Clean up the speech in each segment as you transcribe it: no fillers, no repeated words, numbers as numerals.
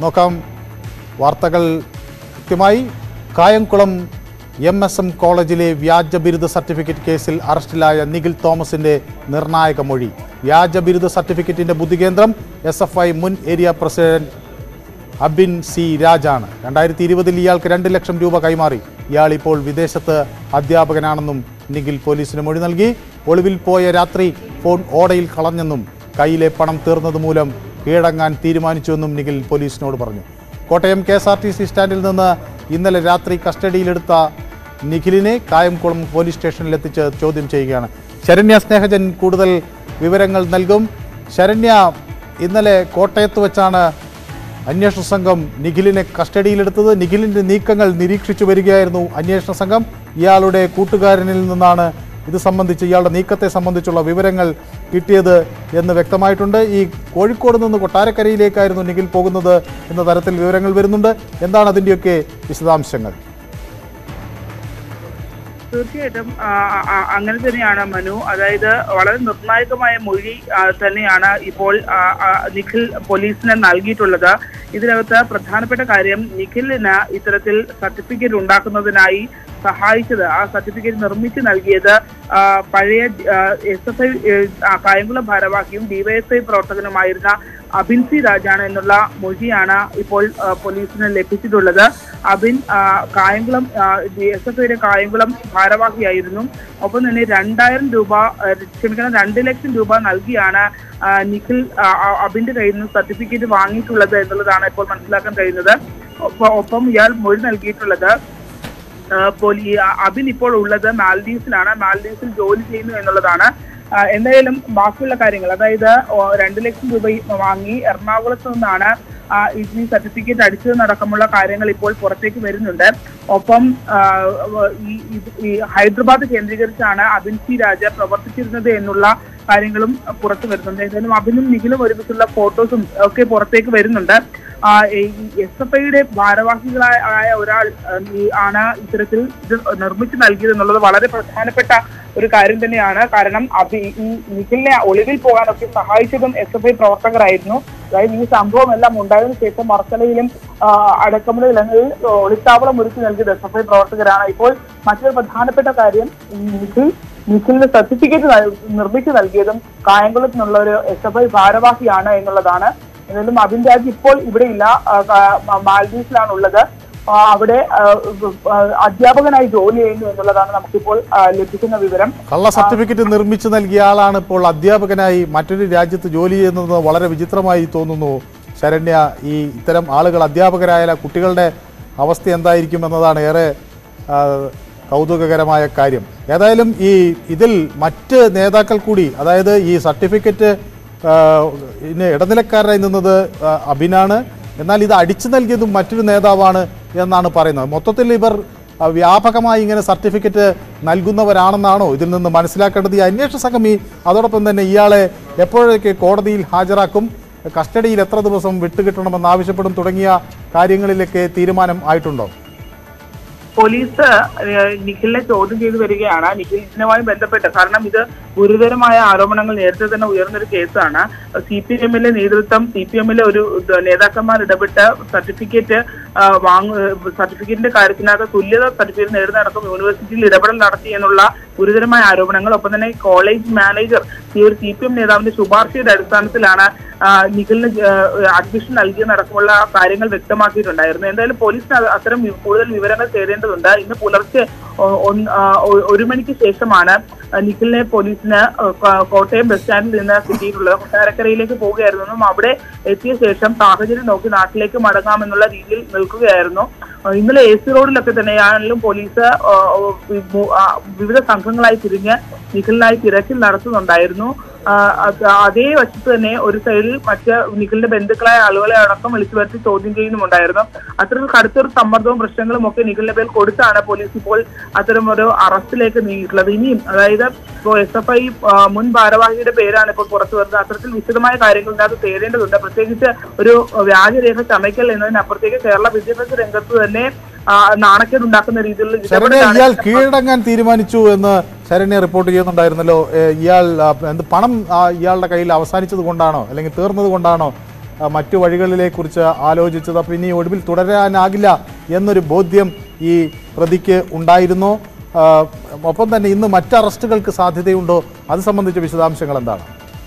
നോക്കാം വാർത്തകൾ കൃത്യമായി. കായംകുളം MSM കോളേജിലെ വ്യാജ ബിരുദ സർട്ടിഫിക്കറ്റ് കേസിൽ അറസ്റ്റിലായ നിഖിൽ തോമസിന്റെ നിർണായക മൊഴി. വ്യാജ ബിരുദ സർട്ടിഫിക്കറ്റിന്റെ ബുദ്ധികേന്ദ്രം SFI മുൻ ഏരിയ പ്രസിഡന്റ് അബിൻ സി രാജാണ്. 2020 ഇയാൾക്ക് 2 ലക്ഷം രൂപ കൈമാറി. ഇയാൾ ഇപ്പോൾ വിദേശത്ത് അധ്യാപകനാണെന്നും നിഖിൽ പോലീസിന് മൊഴി നൽകി. ഒളിവിൽ പോയ രാത്രി ഫോൺ ഓടയിൽ കളഞ്ഞെന്നും കയ്യിലെ പണം തീർന്നതുമൂലം കീഴടങ്ങാൻ തീരുമാനിച്ചുവെന്നും നിഖിൽ പോലീസിനോട് പറഞ്ഞു. കോട്ടയം KSRTC സ്റ്റാൻഡിൽ നിന്ന് ഇന്നലെ രാത്രി കസ്റ്റഡിയിലെടുത്ത നിഖിലിനെ കായംകുളം പോലീസ് സ്റ്റേഷനിലെത്തിച്ച് ചോദ്യം ചെയ്യുകയാണ്. ശരണ്യ സ്നേഹജൻ കൂടുതൽ വിവരങ്ങൾ നൽകും. ശരണ്യ, ഇന്നലെ കോട്ടയത്ത് വെച്ചാണ് അന്വേഷണ സംഘം നിഖിലിനെ കസ്റ്റഡിയിലെടുത്തത്. നിഖിലിൻ്റെ നീക്കങ്ങൾ നിരീക്ഷിച്ചു വരികയായിരുന്നു അന്വേഷണ സംഘം. ഇയാളുടെ കൂട്ടുകാരനിൽ നിന്നാണ് ഇത് സംബന്ധിച്ച്, ഇയാളുടെ നീക്കത്തെ സംബന്ധിച്ചുള്ള വിവരങ്ങൾ കിട്ടിയത് എന്ന് വ്യക്തമായിട്ടുണ്ട്. ഈ കോഴിക്കോട് നിന്ന് കൊട്ടാരക്കരയിലേക്കായിരുന്നു നിഖിൽ പോകുന്നത് എന്ന തരത്തിൽ വിവരങ്ങൾ വരുന്നുണ്ട്. എന്താണ് അതിൻ്റെയൊക്കെ വിശദാംശങ്ങൾ? തീർച്ചയായിട്ടും അങ്ങനെ തന്നെയാണ് മനു. അതായത് വളരെ നിർണായകമായ മൊഴി തന്നെയാണ് ഇപ്പോൾ നിഖിൽ പോലീസിന് നൽകിയിട്ടുള്ളത്. ഇതിനകത്ത് പ്രധാനപ്പെട്ട കാര്യം, നിഖിലിന് ഇത്തരത്തിൽ സർട്ടിഫിക്കറ്റ് ഉണ്ടാക്കുന്നതിനായി സഹായിച്ചത്, ആ സർട്ടിഫിക്കറ്റ് നിർമ്മിച്ച് നൽകിയത് പഴയ SFI കായംകുളം ഭാരവാഹിയും DYSI പ്രവർത്തകനുമായിരുന്ന അബിൻ സി രാജാണ് എന്നുള്ള മൊഴിയാണ് ഇപ്പോൾ പോലീസിന് ലഭിച്ചിട്ടുള്ളത്. അബിൻ കായംകുളം SFIയുടെ കായംകുളം ഭാരവാഹിയായിരുന്നു. ഒപ്പം തന്നെ 2 ലക്ഷം രൂപ നൽകിയാണ് നിഖിൽ അബിന്റെ കയ്യിൽ നിന്ന് സർട്ടിഫിക്കറ്റ് വാങ്ങിയിട്ടുള്ളത് എന്നുള്ളതാണ് ഇപ്പോൾ മനസ്സിലാക്കാൻ കഴിയുന്നത്. ഒപ്പം ഇയാൾ മൊഴി നൽകിയിട്ടുള്ളത് അബിൻ ഇപ്പോൾ ഉള്ളത് മാൽഡീവ്സിലാണ്, മാൽഡീവ്സിൽ ജോലി ചെയ്യുന്നു എന്നുള്ളതാണ്. എന്തായാലും ബാക്കിയുള്ള കാര്യങ്ങൾ, അതായത് 2 ലക്ഷം രൂപ വാങ്ങി എറണാകുളത്ത് നിന്നാണ് ഈ സർട്ടിഫിക്കറ്റ് അടിച്ചതെന്നടക്കമുള്ള കാര്യങ്ങൾ ഇപ്പോൾ പുറത്തേക്ക് വരുന്നുണ്ട്. ഒപ്പം ഈ ഹൈദരാബാദ് കേന്ദ്രീകരിച്ചാണ് അബിൻ സി രാജ പ്രവർത്തിച്ചിരുന്നത് എന്നുള്ള കാര്യങ്ങളും പുറത്തു വരുന്നുണ്ട്. എന്തായാലും അബിനും നിഖിലും ഒരുമിച്ചുള്ള ഫോട്ടോസും ഒക്കെ പുറത്തേക്ക് വരുന്നുണ്ട്. SFIയുടെ ഭാരവാഹികളായ ഒരാൾ ആണ് ഇത്തരത്തിൽ ഇത് നിർമ്മിച്ചു നൽകിയത് എന്നുള്ളത് വളരെ പ്രധാനപ്പെട്ട ഒരു കാര്യം തന്നെയാണ്. കാരണം ഈ നിഖിലിനെ ഒളിവിൽ പോകാനൊക്കെ സഹായിച്ചതും SFI പ്രവർത്തകരായിരുന്നു. അതായത് ഈ സംഭവം എല്ലാം ഉണ്ടായതിനു ശേഷം മർക്കലയിലും അടക്കമുള്ള ഇടങ്ങളിൽ ഒളിത്താവളം ഒരുക്കി നൽകിയത് SFI പ്രവർത്തകരാണ്. ഇപ്പോൾ മറ്റൊരു പ്രധാനപ്പെട്ട കാര്യം, നിഖിലിന് സർട്ടിഫിക്കറ്റ് നിർമ്മിച്ചു നൽകിയതും കായംകുളത്ത് നിന്നുള്ള ഒരു SFI ഭാരവാഹിയാണ് എന്നുള്ളതാണ്. എന്നാലും അബിൻ രാജ് ഇപ്പോൾ ഇവിടെ ഇല്ല, മാൽഡീവ്സിലാണ് ഉള്ളത്. അവിടെ അധ്യാപകനായി ജോലി ചെയ്യുന്നു എന്നുള്ളതാണ് നമുക്കിപ്പോൾ ലഭിക്കുന്ന വിവരം. കള്ള സർട്ടിഫിക്കറ്റ് നിർമ്മിച്ചു നൽകിയ ആളാണ് ഇപ്പോൾ അധ്യാപകനായി മറ്റൊരു രാജ്യത്ത് ജോലി ചെയ്യുന്നത്. വളരെ വിചിത്രമായി തോന്നുന്നു ശരണ്യ. ഈ ഇത്തരം ആളുകൾ അധ്യാപകരായാൽ കുട്ടികളുടെ അവസ്ഥ എന്തായിരിക്കും എന്നതാണ് ഏറെ കൗതുകകരമായ കാര്യം. ഏതായാലും ഇതിൽ മറ്റ് നേതാക്കൾ കൂടി, അതായത് ഈ സർട്ടിഫിക്കറ്റ് ഇടനിലക്കാരനായി നിന്നത് അബിനാണ്, എന്നാൽ ഇത് അടിച്ചു നൽകിയതും മറ്റൊരു നേതാവാണ് എന്നാണ് പറയുന്നത്. മൊത്തത്തിൽ ഇവർ വ്യാപകമായി ഇങ്ങനെ സർട്ടിഫിക്കറ്റ് നൽകുന്നവരാണെന്നാണോ ഇതിൽ നിന്ന് മനസ്സിലാക്കേണ്ടത്? ഈ അന്വേഷണ സംഘം അതോടൊപ്പം തന്നെ ഇയാളെ എപ്പോഴേക്ക് കോടതിയിൽ ഹാജരാക്കും, കസ്റ്റഡിയിൽ എത്ര ദിവസം വിട്ടുകിട്ടണമെന്ന് ആവശ്യപ്പെടും തുടങ്ങിയ കാര്യങ്ങളിലൊക്കെ തീരുമാനം ആയിട്ടുണ്ടോ? പോലീസ് നിഖിലിനെ ചോദ്യം ചെയ്തു വരികയാണ്. നിഖിലിനുമായി ബന്ധപ്പെട്ട്, കാരണം ഇത് ഗുരുതരമായ ആരോപണങ്ങൾ നേരത്തെ തന്നെ ഉയർന്നൊരു കേസാണ്. CPM-ലെ നേതൃത്വം, CPM-ലെ ഒരു നേതാക്കന്മാർ ഇടപെട്ട് സർട്ടിഫിക്കറ്റിന്റെ കാര്യത്തിനകത്ത് തുല്യത സർട്ടിഫിക്കറ്റ് നേടുന്നതടക്കം യൂണിവേഴ്സിറ്റിയിൽ ഇടപെടൽ നടത്തി എന്നുള്ള ഗുരുതരമായ ആരോപണങ്ങൾ. ഒപ്പം തന്നെ കോളേജ് മാനേജർ ഈ ഒരു CPM നേതാവിന്റെ ശുപാർശയുടെ അടിസ്ഥാനത്തിലാണ് നിഖിലിന് അഡ്മിഷൻ നൽകിയെന്നടക്കമുള്ള കാര്യങ്ങൾ വ്യക്തമാക്കിയിട്ടുണ്ടായിരുന്നു. എന്തായാലും പോലീസിന് അത്തരം കൂടുതൽ വിവരങ്ങൾ തേടേണ്ടതുണ്ട്. ഇന്ന് പുലർച്ചെ 1 മണിക്ക് ശേഷമാണ് നിഖിലിനെ പോലീസിന് കോട്ടയം ബസ് സ്റ്റാൻഡിൽ നിന്ന് കിട്ടിയിട്ടുള്ളത്. കൊട്ടാരക്കരയിലേക്ക് പോവുകയായിരുന്നു. അവിടെ എത്തിയ ശേഷം സാഹചര്യം നോക്കി നാട്ടിലേക്ക് മടങ്ങാമെന്നുള്ള രീതിയിൽ നിൽക്കുകയായിരുന്നു. ഇന്നലെ AC റോഡിലൊക്കെ തന്നെയാണെങ്കിലും പോലീസ് വിവിധ സംഘങ്ങളായി തിരിഞ്ഞ് നിഖിലിനായി തിരച്ചിൽ നടത്തുന്നുണ്ടായിരുന്നു. അതേ വശത്ത് തന്നെ ഒരു സൈഡിൽ മറ്റ് നിഖിലിന്റെ ബന്ധുക്കളായ ആളുകളെ അടക്കം വിളിച്ചു വരുത്തി ചോദ്യം ചെയ്യുന്നുമുണ്ടായിരുന്നു. അത്തരം കടുത്തൊരു സമ്മർദ്ദവും പ്രശ്നങ്ങളും ഒക്കെ നിഖിലിന്റെ പേരിൽ കൊടുത്താണ് പോലീസ് ഇപ്പോൾ അത്തരം ഒരു അറസ്റ്റിലേക്ക് നീങ്ങിയിട്ടുള്ളത്. ഇനിയും, അതായത് ഇപ്പോൾ SFI മുൻ ഭാരവാഹിയുടെ പേരാണ് ഇപ്പോൾ പുറത്തു വരുന്നത്. അത്തരത്തിൽ വിശദമായ കാര്യങ്ങൾ ഇതിനകത്ത് തേടേണ്ടതുണ്ട്. പ്രത്യേകിച്ച് ഒരു വ്യാജരേഖ ചമയ്ക്കൽ എന്നതിനപ്പുറത്തേക്ക് കേരള വിദ്യാഭ്യാസ രംഗത്ത് തന്നെ നാണക്കേടുണ്ടാക്കുന്ന രീതിയിൽ കീഴടങ്ങാൻ തീരുമാനിച്ചു എന്ന് ശരണ്യ റിപ്പോർട്ട് ചെയ്യുന്നുണ്ടായിരുന്നല്ലോ. ഇയാൾ പണം ഇയാളുടെ കയ്യിൽ അവസാനിച്ചത് കൊണ്ടാണോ അല്ലെങ്കിൽ തീർന്നത് കൊണ്ടാണോ മറ്റു വഴികളിലെക്കുറിച്ച് ആലോചിച്ചത്. അപ്പോൾ ഇനി ഒടുവിൽ തുടരാനാകില്ല എന്നൊരു ബോധ്യം ഈ പ്രതിക്ക് ഉണ്ടായിരുന്നു. ഒപ്പം തന്നെ ഇന്ന് മറ്റ് അറസ്റ്റുകൾക്ക് സാധ്യതയുണ്ടോ? അത് സംബന്ധിച്ച വിശദാംശങ്ങൾ എന്താണ്?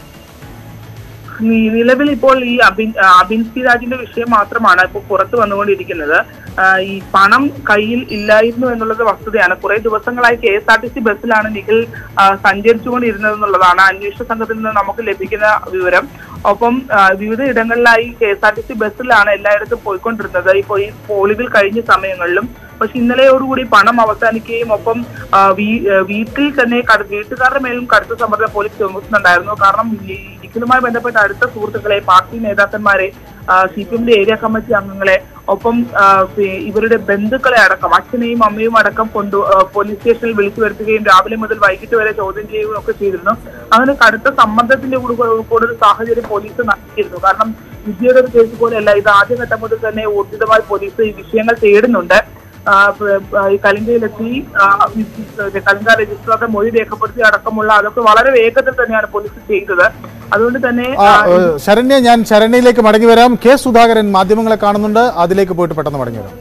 നിലവിൽ ഇപ്പോൾ ഈ അബിൻ സി രാജിന്റെ വിഷയം മാത്രമാണ് ഇപ്പോൾ പുറത്തു വന്നുകൊണ്ടിരിക്കുന്നത്. ഈ പണം കയ്യിൽ ഇല്ലായിരുന്നു എന്നുള്ളത് വസ്തുതയാണ്. കുറെ ദിവസങ്ങളായി KSRTC ബസ്സിലാണ് നിഖിൽ സഞ്ചരിച്ചുകൊണ്ടിരുന്നത് എന്നുള്ളതാണ് അന്വേഷണ സംഘത്തിൽ നിന്ന് നമുക്ക് ലഭിക്കുന്ന വിവരം. ഒപ്പം വിവിധ ഇടങ്ങളിലായി KSRTC ബസ്സിലാണ് എല്ലായിടത്തും പോയിക്കൊണ്ടിരുന്നത് ഇപ്പോൾ ഈ ഒളിവിൽ കഴിഞ്ഞ സമയങ്ങളിലും. പക്ഷെ ഇന്നലെയോടുകൂടി പണം അവസാനിക്കുകയും ഒപ്പം വീട്ടിൽ തന്നെ വീട്ടുകാരുടെ മേലും കടുത്ത സമ്മർദ്ദം പോലീസ് ചുമത്തുന്നുണ്ടായിരുന്നു. കാരണം നിഖിലുമായി ബന്ധപ്പെട്ട അടുത്ത സുഹൃത്തുക്കളെ, പാർട്ടി നേതാക്കന്മാരെ, CPM ഏരിയ കമ്മിറ്റി അംഗങ്ങളെ, ഒപ്പം ഇവരുടെ ബന്ധുക്കളെ അടക്കം അച്ഛനെയും അമ്മയും അടക്കം പോലീസ് സ്റ്റേഷനിൽ വിളിച്ചു വരുത്തുകയും രാവിലെ മുതൽ വൈകിട്ട് വരെ ചോദ്യം ചെയ്യുകയും ഒക്കെ ചെയ്തിരുന്നു. അങ്ങനെ കടുത്ത സമ്മർദ്ദത്തിന്റെ കൂടെ ഒരു സാഹചര്യം പോലീസ് നൽകിയിരുന്നു. കാരണം വിദ്യയുടെ ഒരു കേസ് പോലെയല്ല, ഇത് ആദ്യഘട്ടം മുതൽ തന്നെ ഊർജിതമായി പോലീസ് ഈ വിഷയങ്ങൾ തേടുന്നുണ്ട്. ഈ കലിംഗയിലെത്തി കലിംഗ രജിസ്ട്രാറുടെ മൊഴി രേഖപ്പെടുത്തി അടക്കമുള്ള അതൊക്കെ വളരെ വേഗത്തിൽ തന്നെയാണ് പോലീസ് ചെയ്തത്. അതുകൊണ്ട് തന്നെ ശരണ്യ, ഞാൻ ശരണ്യയിലേക്ക് മടങ്ങി വരാം. സുധാകരൻ മാധ്യമങ്ങളെ കാണുന്നുണ്ട്, അതിലേക്ക് പോയിട്ട് പെട്ടെന്ന് മടങ്ങി വരാം.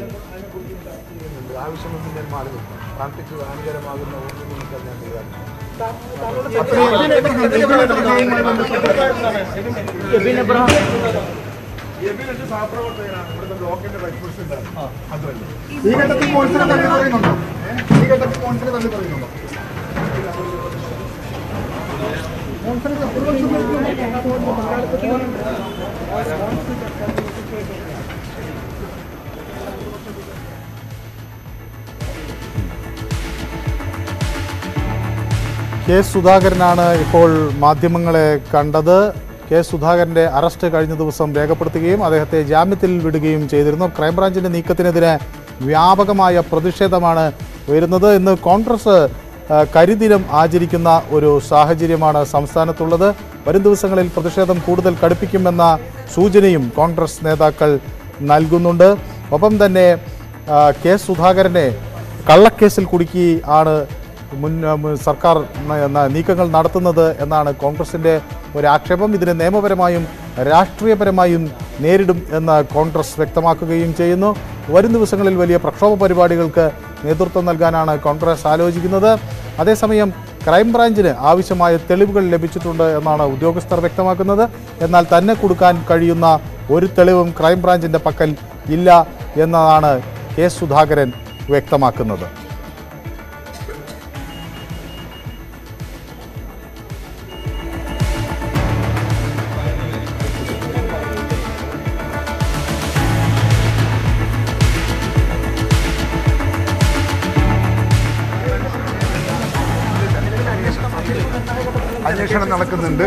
ഈ ഘട്ടത്തിൽ കോൺസിനെ തള്ളി പറയുന്നുണ്ടോ? ഈ ഘട്ടത്തിൽ കോൺസിനെ തള്ളി പറയുന്നുണ്ടോ? സുധാകരനാണ് ഇപ്പോൾ മാധ്യമങ്ങളെ കണ്ടത്. സുധാകരന്റെ അറസ്റ്റ് കഴിഞ്ഞ ദിവസം രേഖപ്പെടുത്തുകയും അദ്ദേഹത്തെ ജാമ്യത്തിൽ വിടുകയും ചെയ്തിരുന്നു. ക്രൈംബ്രാഞ്ചിന്റെ നീക്കത്തിനെതിരെ വ്യാപകമായ പ്രതിഷേധമാണ് ഉയരുന്നത്. ഇന്ന് കോൺഗ്രസ് കരിദിനം ആചരിക്കുന്ന ഒരു സാഹചര്യമാണ് സംസ്ഥാനത്തുള്ളത്. വരും ദിവസങ്ങളിൽ പ്രതിഷേധം കൂടുതൽ കടുപ്പിക്കുമെന്ന സൂചനയും കോൺഗ്രസ് നേതാക്കൾ നൽകുന്നുണ്ട്. ഒപ്പം തന്നെ സുധാകരനെ കള്ളക്കേസിൽ കുടുക്കി ആണ് സർക്കാർ നീക്കങ്ങൾ നടത്തുന്നത് എന്നാണ് കോൺഗ്രസിൻ്റെ ഒരാക്ഷേപം. ഇതിനെ നിയമപരമായും രാഷ്ട്രീയപരമായും നേരിടും എന്ന് കോൺഗ്രസ് വ്യക്തമാക്കുകയും ചെയ്യുന്നു. വരും ദിവസങ്ങളിൽ വലിയ പ്രക്ഷോഭ പരിപാടികൾക്ക് നേതൃത്വം നൽകാനാണ് കോൺഗ്രസ് ആലോചിക്കുന്നത്. അതേസമയം ക്രൈംബ്രാഞ്ചിന് ആവശ്യമായ തെളിവുകൾ ലഭിച്ചിട്ടുണ്ട് എന്നാണ് ഉദ്യോഗസ്ഥർ വ്യക്തമാക്കുന്നത്. എന്നാൽ തന്നെ കൊടുക്കാൻ കഴിയുന്ന ഒരു തെളിവും ക്രൈംബ്രാഞ്ചിൻ്റെ പക്കൽ ഇല്ല എന്നതാണ് സുധാകരൻ വ്യക്തമാക്കുന്നത്. അന്വേഷണം നടക്കുന്നുണ്ട്.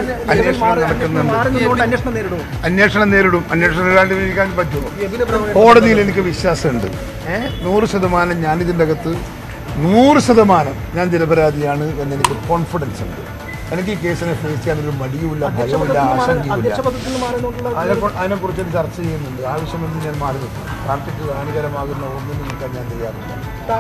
അന്വേഷണം നേരിടും. അന്വേഷണം നേരിടാണ്ടിരിക്കാൻ പറ്റുമോ? കോടതിയിൽ എനിക്ക് വിശ്വാസമുണ്ട്. 100% ഞാനിതിൻ്റെ അകത്ത് 100% ഞാൻ നിരപരാധിയാണ് എന്നെനിക്ക് കോൺഫിഡൻസ് ഉണ്ട്. എനിക്ക് ഈ കേസിനെ ഫേസ് ചെയ്യാനൊരു മടിയുമില്ല, ഭയവുമില്ല, ആശങ്കയുമില്ല. അതിനെക്കുറിച്ച് ചർച്ച ചെയ്യുന്നുണ്ട്. ആവശ്യമെന്ന് ഞാൻ മാറി നിൽക്കും. പാർട്ടിക്ക് ഹാനികരമാകുന്ന ഒന്നും നിൽക്കാൻ ഞാൻ തയ്യാറില്ല.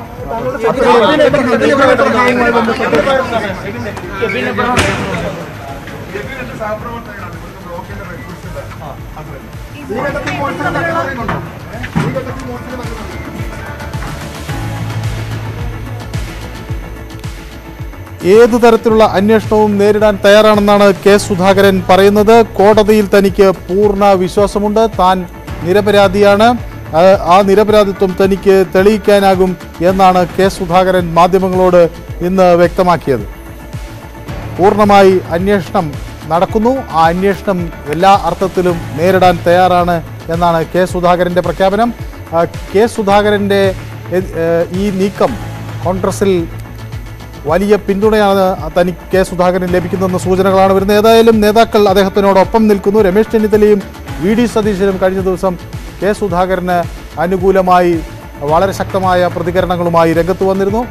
ഏതു തരത്തിലുള്ള അന്വേഷണവും നേരിടാൻ തയ്യാറാണെന്നാണ് സുധാകരൻ പറയുന്നത്. കോടതിയിൽ തനിക്ക് പൂർണ്ണ വിശ്വാസമുണ്ട്. താൻ നിരപരാധിയാണ്. ആ നിരപരാധിത്വം തനിക്ക് തെളിയിക്കാനാകും എന്നാണ് സുധാകരൻ മാധ്യമങ്ങളോട് ഇന്ന് വ്യക്തമാക്കിയത്. പൂർണ്ണമായി അന്വേഷണം നടക്കുന്നു. ആ അന്വേഷണം എല്ലാ അർത്ഥത്തിലും നേരിടാൻ തയ്യാറാണ് എന്നാണ് സുധാകരൻ്റെ പ്രഖ്യാപനം. സുധാകരൻ്റെ ഈ നീക്കം കോൺഗ്രസിൽ വലിയ പിന്തുണയാണ് തനിക്ക് സുധാകരൻ ലഭിക്കുന്നതെന്ന സൂചനകളാണ് വരുന്നത്. ഏതായാലും നേതാക്കൾ അദ്ദേഹത്തിനോടൊപ്പം നിൽക്കുന്നു. രമേശ് ചെന്നിത്തലയും VD സതീശനും കഴിഞ്ഞ ദിവസം സുധാകരന് അനുകൂലമായി വളരെ ശക്തമായ പ്രതികരണങ്ങളുമായി രംഗത്ത് വന്നിരുന്നു.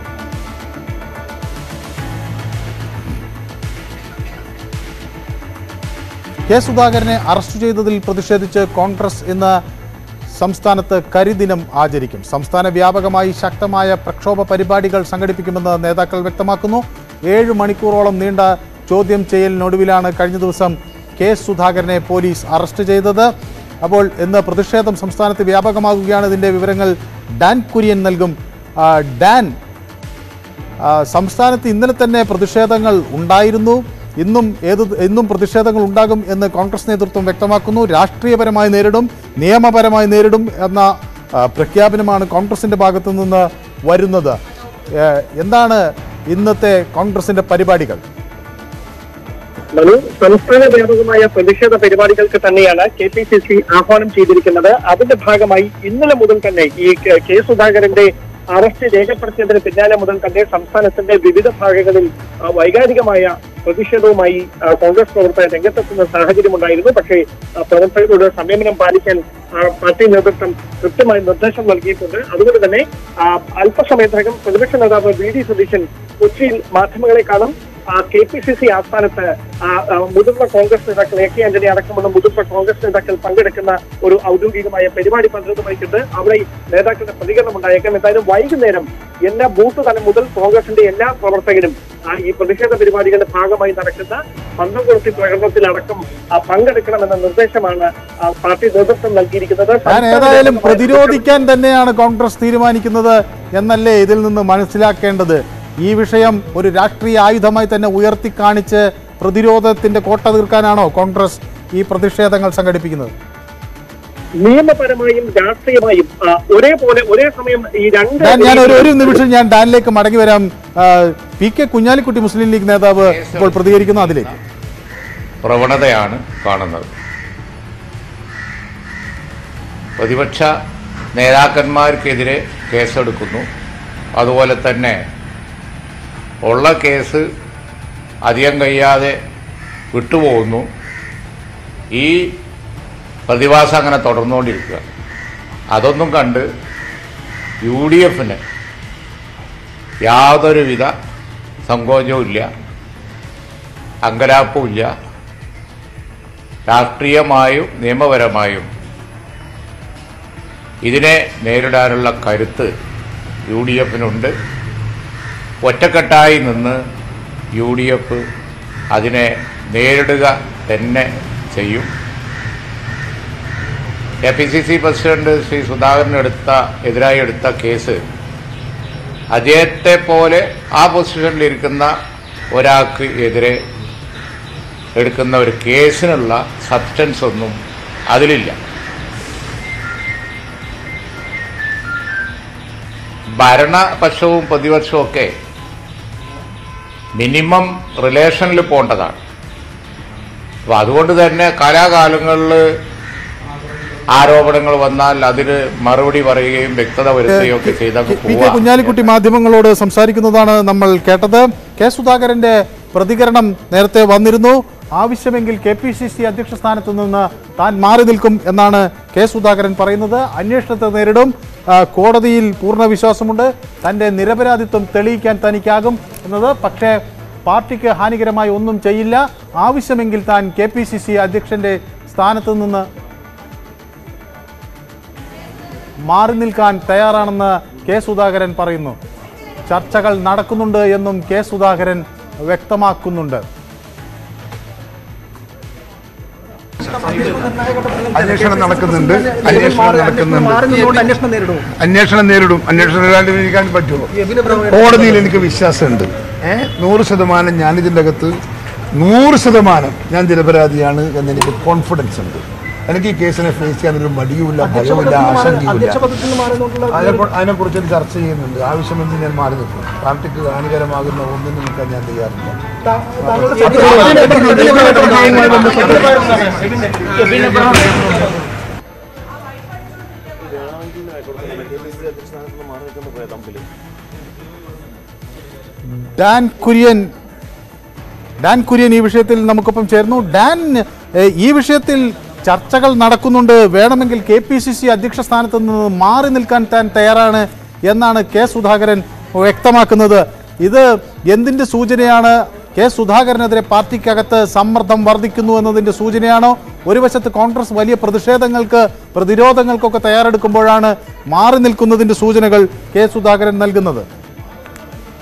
സുധാകരനെ അറസ്റ്റ് ചെയ്തതിൽ പ്രതിഷേധിച്ച് കോൺഗ്രസ് ഇന്ന് സംസ്ഥാനത്ത് കരിദിനം ആചരിക്കും. സംസ്ഥാന വ്യാപകമായി ശക്തമായ പ്രക്ഷോഭ പരിപാടികൾ സംഘടിപ്പിക്കുമെന്ന് നേതാക്കൾ വ്യക്തമാക്കുന്നു. 7 മണിക്കൂറോളം നീണ്ട ചോദ്യം ചെയ്യലിനൊടുവിലാണ് കഴിഞ്ഞ ദിവസം കെ സുധാകരനെ പോലീസ് അറസ്റ്റ് ചെയ്തത്. അപ്പോൾ ഇന്ന് പ്രതിഷേധം സംസ്ഥാനത്ത് വ്യാപകമാകുകയാണ്. ഇതിൻ്റെ വിവരങ്ങൾ ഡാൻ കുര്യൻ നൽകും. ഡാൻ, സംസ്ഥാനത്ത് ഇന്നലെ തന്നെ പ്രതിഷേധങ്ങൾ ഉണ്ടായിരുന്നു. ഇന്നും പ്രതിഷേധങ്ങൾ ഉണ്ടാകും എന്ന് കോൺഗ്രസ് നേതൃത്വം വ്യക്തമാക്കുന്നു. രാഷ്ട്രീയപരമായി നേരിടും, നിയമപരമായി നേരിടും എന്ന പ്രഖ്യാപനമാണ് കോൺഗ്രസിൻ്റെ ഭാഗത്തു നിന്ന് വരുന്നത്. എന്താണ് ഇന്നത്തെ കോൺഗ്രസിൻ്റെ പരിപാടികൾ? സംസ്ഥാന വ്യാപകമായ പ്രതിഷേധ പരിപാടികൾക്ക് തന്നെയാണ് KPCC ആഹ്വാനം ചെയ്തിരിക്കുന്നത്. അതിന്റെ ഭാഗമായി ഇന്നലെ മുതൽ തന്നെ ഈ കെ സുധാകരന്റെ അറസ്റ്റ് രേഖപ്പെടുത്തിയതിന് പിന്നാലെ മുതൽ തന്നെ സംസ്ഥാനത്തിന്റെ വിവിധ ഭാഗങ്ങളിൽ വൈകാരികമായ പ്രതിഷേധവുമായി കോൺഗ്രസ് പ്രവർത്തകർ രംഗത്തെത്തുന്ന സാഹചര്യമുണ്ടായിരുന്നു. പക്ഷേ പ്രവർത്തകരോട് സംയമനം പാലിക്കാൻ പാർട്ടി നേതൃത്വം കൃത്യമായി നിർദ്ദേശം നൽകിയിട്ടുണ്ട്. അതുകൊണ്ട് തന്നെ അല്പസമയത്തിനകം പ്രതിപക്ഷ നേതാവ് VD സതീശൻ കൊച്ചിയിൽ മാധ്യമങ്ങളെ കാണും. KPCC ആസ്ഥാനത്ത് മുതിർന്ന കോൺഗ്രസ് നേതാക്കൾ AK ആന്റണി അടക്കമുള്ള മുതിർന്ന കോൺഗ്രസ് നേതാക്കൾ പങ്കെടുക്കുന്ന ഒരു ഔദ്യോഗികമായ പരിപാടി പങ്കെടുത്തുമായിട്ടുണ്ട്. അവിടെ നേതാക്കളുടെ പ്രതികരണം ഉണ്ടായേക്കാം. എന്തായാലും വൈകുന്നേരം എല്ലാ ബൂത്ത് തലം മുതൽ കോൺഗ്രസിന്റെ എല്ലാ പ്രവർത്തകരും ഈ പ്രതിഷേധ പരിപാടികളുടെ ഭാഗമായി നടക്കുന്ന പന്തംകുളത്തി പ്രകടനത്തിലടക്കം പങ്കെടുക്കണമെന്ന നിർദ്ദേശമാണ് പാർട്ടി നേതൃത്വം നൽകിയിരിക്കുന്നത്. ഏതായാലും പ്രതിരോധിക്കാൻ തന്നെയാണ് കോൺഗ്രസ് തീരുമാനിക്കുന്നത് എന്നല്ലേ ഇതിൽ നിന്ന് മനസ്സിലാക്കേണ്ടത്? ഈ വിഷയം ഒരു രാഷ്ട്രീയ ആയുധമായി തന്നെ ഉയർത്തിക്കാണിച്ച് പ്രതിരോധത്തിന്റെ കോട്ട തീർക്കാനാണോ കോൺഗ്രസ് ഈ പ്രതിഷേധങ്ങൾ സംഘടിപ്പിക്കുന്നത്? നിയമപരമായും രാഷ്ട്രീയമായും ഒരേ സമയം ഈ രണ്ട് ഞാൻ ഒരു നിമിഷം ഞാൻ ഡാനിലേക്ക് മടങ്ങി വരാം. PK കുഞ്ഞാലിക്കുട്ടി മുസ്ലിം ലീഗ് നേതാവ് ഇപ്പോൾ പ്രതികരിക്കുന്നു. അതിലേക്ക് പ്രവണതയാണ് കാണുന്നത്. പ്രതിപക്ഷ നേതാക്കന്മാർക്കെതിരെ കേസെടുക്കുന്നു. അതുപോലെ തന്നെ ഉള്ള കേസ് അധികം കഴിയാതെ വിട്ടുപോകുന്നു. ഈ പ്രതിഭാസം അങ്ങനെ തുടർന്നുകൊണ്ടിരിക്കുക. അതൊന്നും കണ്ട് UDFന് യാതൊരുവിധ സങ്കോചവുമില്ല, അങ്കലാപ്പുമില്ല. രാഷ്ട്രീയമായും നിയമപരമായും ഇതിനെ നേരിടാനുള്ള കരുത്ത് UDFനുണ്ട്. ഒറ്റക്കെട്ടായി നിന്ന് UDF അതിനെ നേരിടുക തന്നെ ചെയ്യും. KPCC പ്രസിഡന്റ് ശ്രീ സുധാകരനെതിരായി എടുത്ത കേസ് അദ്ദേഹത്തെ പോലെ ആ പൊസിഷനിലിരിക്കുന്ന ഒരാൾക്ക് എതിരെ എടുക്കുന്ന ഒരു കേസിനുള്ള സബ്സ്റ്റൻസ് ഒന്നും അതിലില്ല. ഭരണപക്ഷവും പ്രതിപക്ഷവും ഒക്കെ മിനിമം റിലേഷനിൽ പോകേണ്ടതാണ്. അപ്പോൾ അതുകൊണ്ട് തന്നെ കാലാകാലങ്ങളിൽ ആരോപണങ്ങൾ വന്നാൽ അതിന് മറുപടി പറയുകയും വ്യക്തത വരുത്തുകയും ഒക്കെ ചെയ്താൽ PK കുഞ്ഞാലിക്കുട്ടി മാധ്യമങ്ങളോട് സംസാരിക്കുന്നതാണ് നമ്മൾ കേട്ടത്. കെ സുധാകരന്റെ പ്രതികരണം നേരത്തെ വന്നിരുന്നു. ആവശ്യമെങ്കിൽ KPCC അധ്യക്ഷ സ്ഥാനത്ത് നിന്ന് താൻ മാറി നിൽക്കും എന്നാണ് കെ സുധാകരൻ പറയുന്നത്. അന്വേഷണത്തെ നേരിടും, കോടതിയിൽ പൂർണ്ണ വിശ്വാസമുണ്ട്, തൻ്റെ നിരപരാധിത്വം തെളിയിക്കാൻ തനിക്കാകും എന്നത്. പക്ഷേ പാർട്ടിക്ക് ഹാനികരമായി ഒന്നും ചെയ്യില്ല, ആവശ്യമെങ്കിൽ താൻ KPCC അധ്യക്ഷന്റെ സ്ഥാനത്ത് നിന്ന് മാറി നിൽക്കാൻ തയ്യാറാണെന്ന് കെ സുധാകരൻ പറയുന്നു. ചർച്ചകൾ നടക്കുന്നുണ്ട് എന്നും കെ സുധാകരൻ വ്യക്തമാക്കുന്നുണ്ട്. അന്വേഷണം നടക്കുന്നുണ്ട്. അന്വേഷണം നേരിടും. അന്വേഷണം നേരിടാണ്ടിരിക്കാൻ പറ്റുമോ? കോടതിയിൽ എനിക്ക് വിശ്വാസമുണ്ട്. 100% ഞാനിതിൻ്റെ അകത്ത് 100% ഞാൻ നിരപരാധിയാണ് എന്നെനിക്ക് കോൺഫിഡൻസ് ഉണ്ട്. എനിക്ക് ഈ കേസിനെ ഫേസ് ചെയ്യാനൊരു മടിയുമില്ല, ഭയവുമില്ല, ആശങ്കയുമില്ല. അതിനെക്കുറിച്ച് ചർച്ച ചെയ്യുന്നുണ്ട്. ആവശ്യമെങ്കിൽ ഞാൻ മാറി നിൽക്കും. പാർട്ടിക്ക് ഹാനികരമാകുന്ന ഒന്നിനും നിൽക്കാൻ ഞാൻ തയ്യാറില്ല. ഡാൻ കുര്യൻ ഈ വിഷയത്തിൽ നമുക്കൊപ്പം ചേർന്നു. ഡാൻ, ഈ വിഷയത്തിൽ ചർച്ചകൾ നടക്കുന്നുണ്ട്, വേണമെങ്കിൽ KPCC അധ്യക്ഷ സ്ഥാനത്ത് നിന്ന് മാറി നിൽക്കാൻ താൻ തയ്യാറാണ് എന്നാണ് കെ സുധാകരൻ വ്യക്തമാക്കുന്നത്. ഇത് എന്തിൻ്റെ സൂചനയാണ്? കെ സുധാകരനെതിരെ പാർട്ടിക്കകത്ത് സമ്മർദ്ദം വർദ്ധിക്കുന്നു എന്നതിൻ്റെ സൂചനയാണോ? ഒരു വശത്ത് കോൺഗ്രസ് വലിയ പ്രതിരോധങ്ങൾക്കൊക്കെ തയ്യാറെടുക്കുമ്പോഴാണ് മാറി നിൽക്കുന്നതിൻ്റെ സൂചനകൾ കെ സുധാകരൻ നൽകുന്നത്.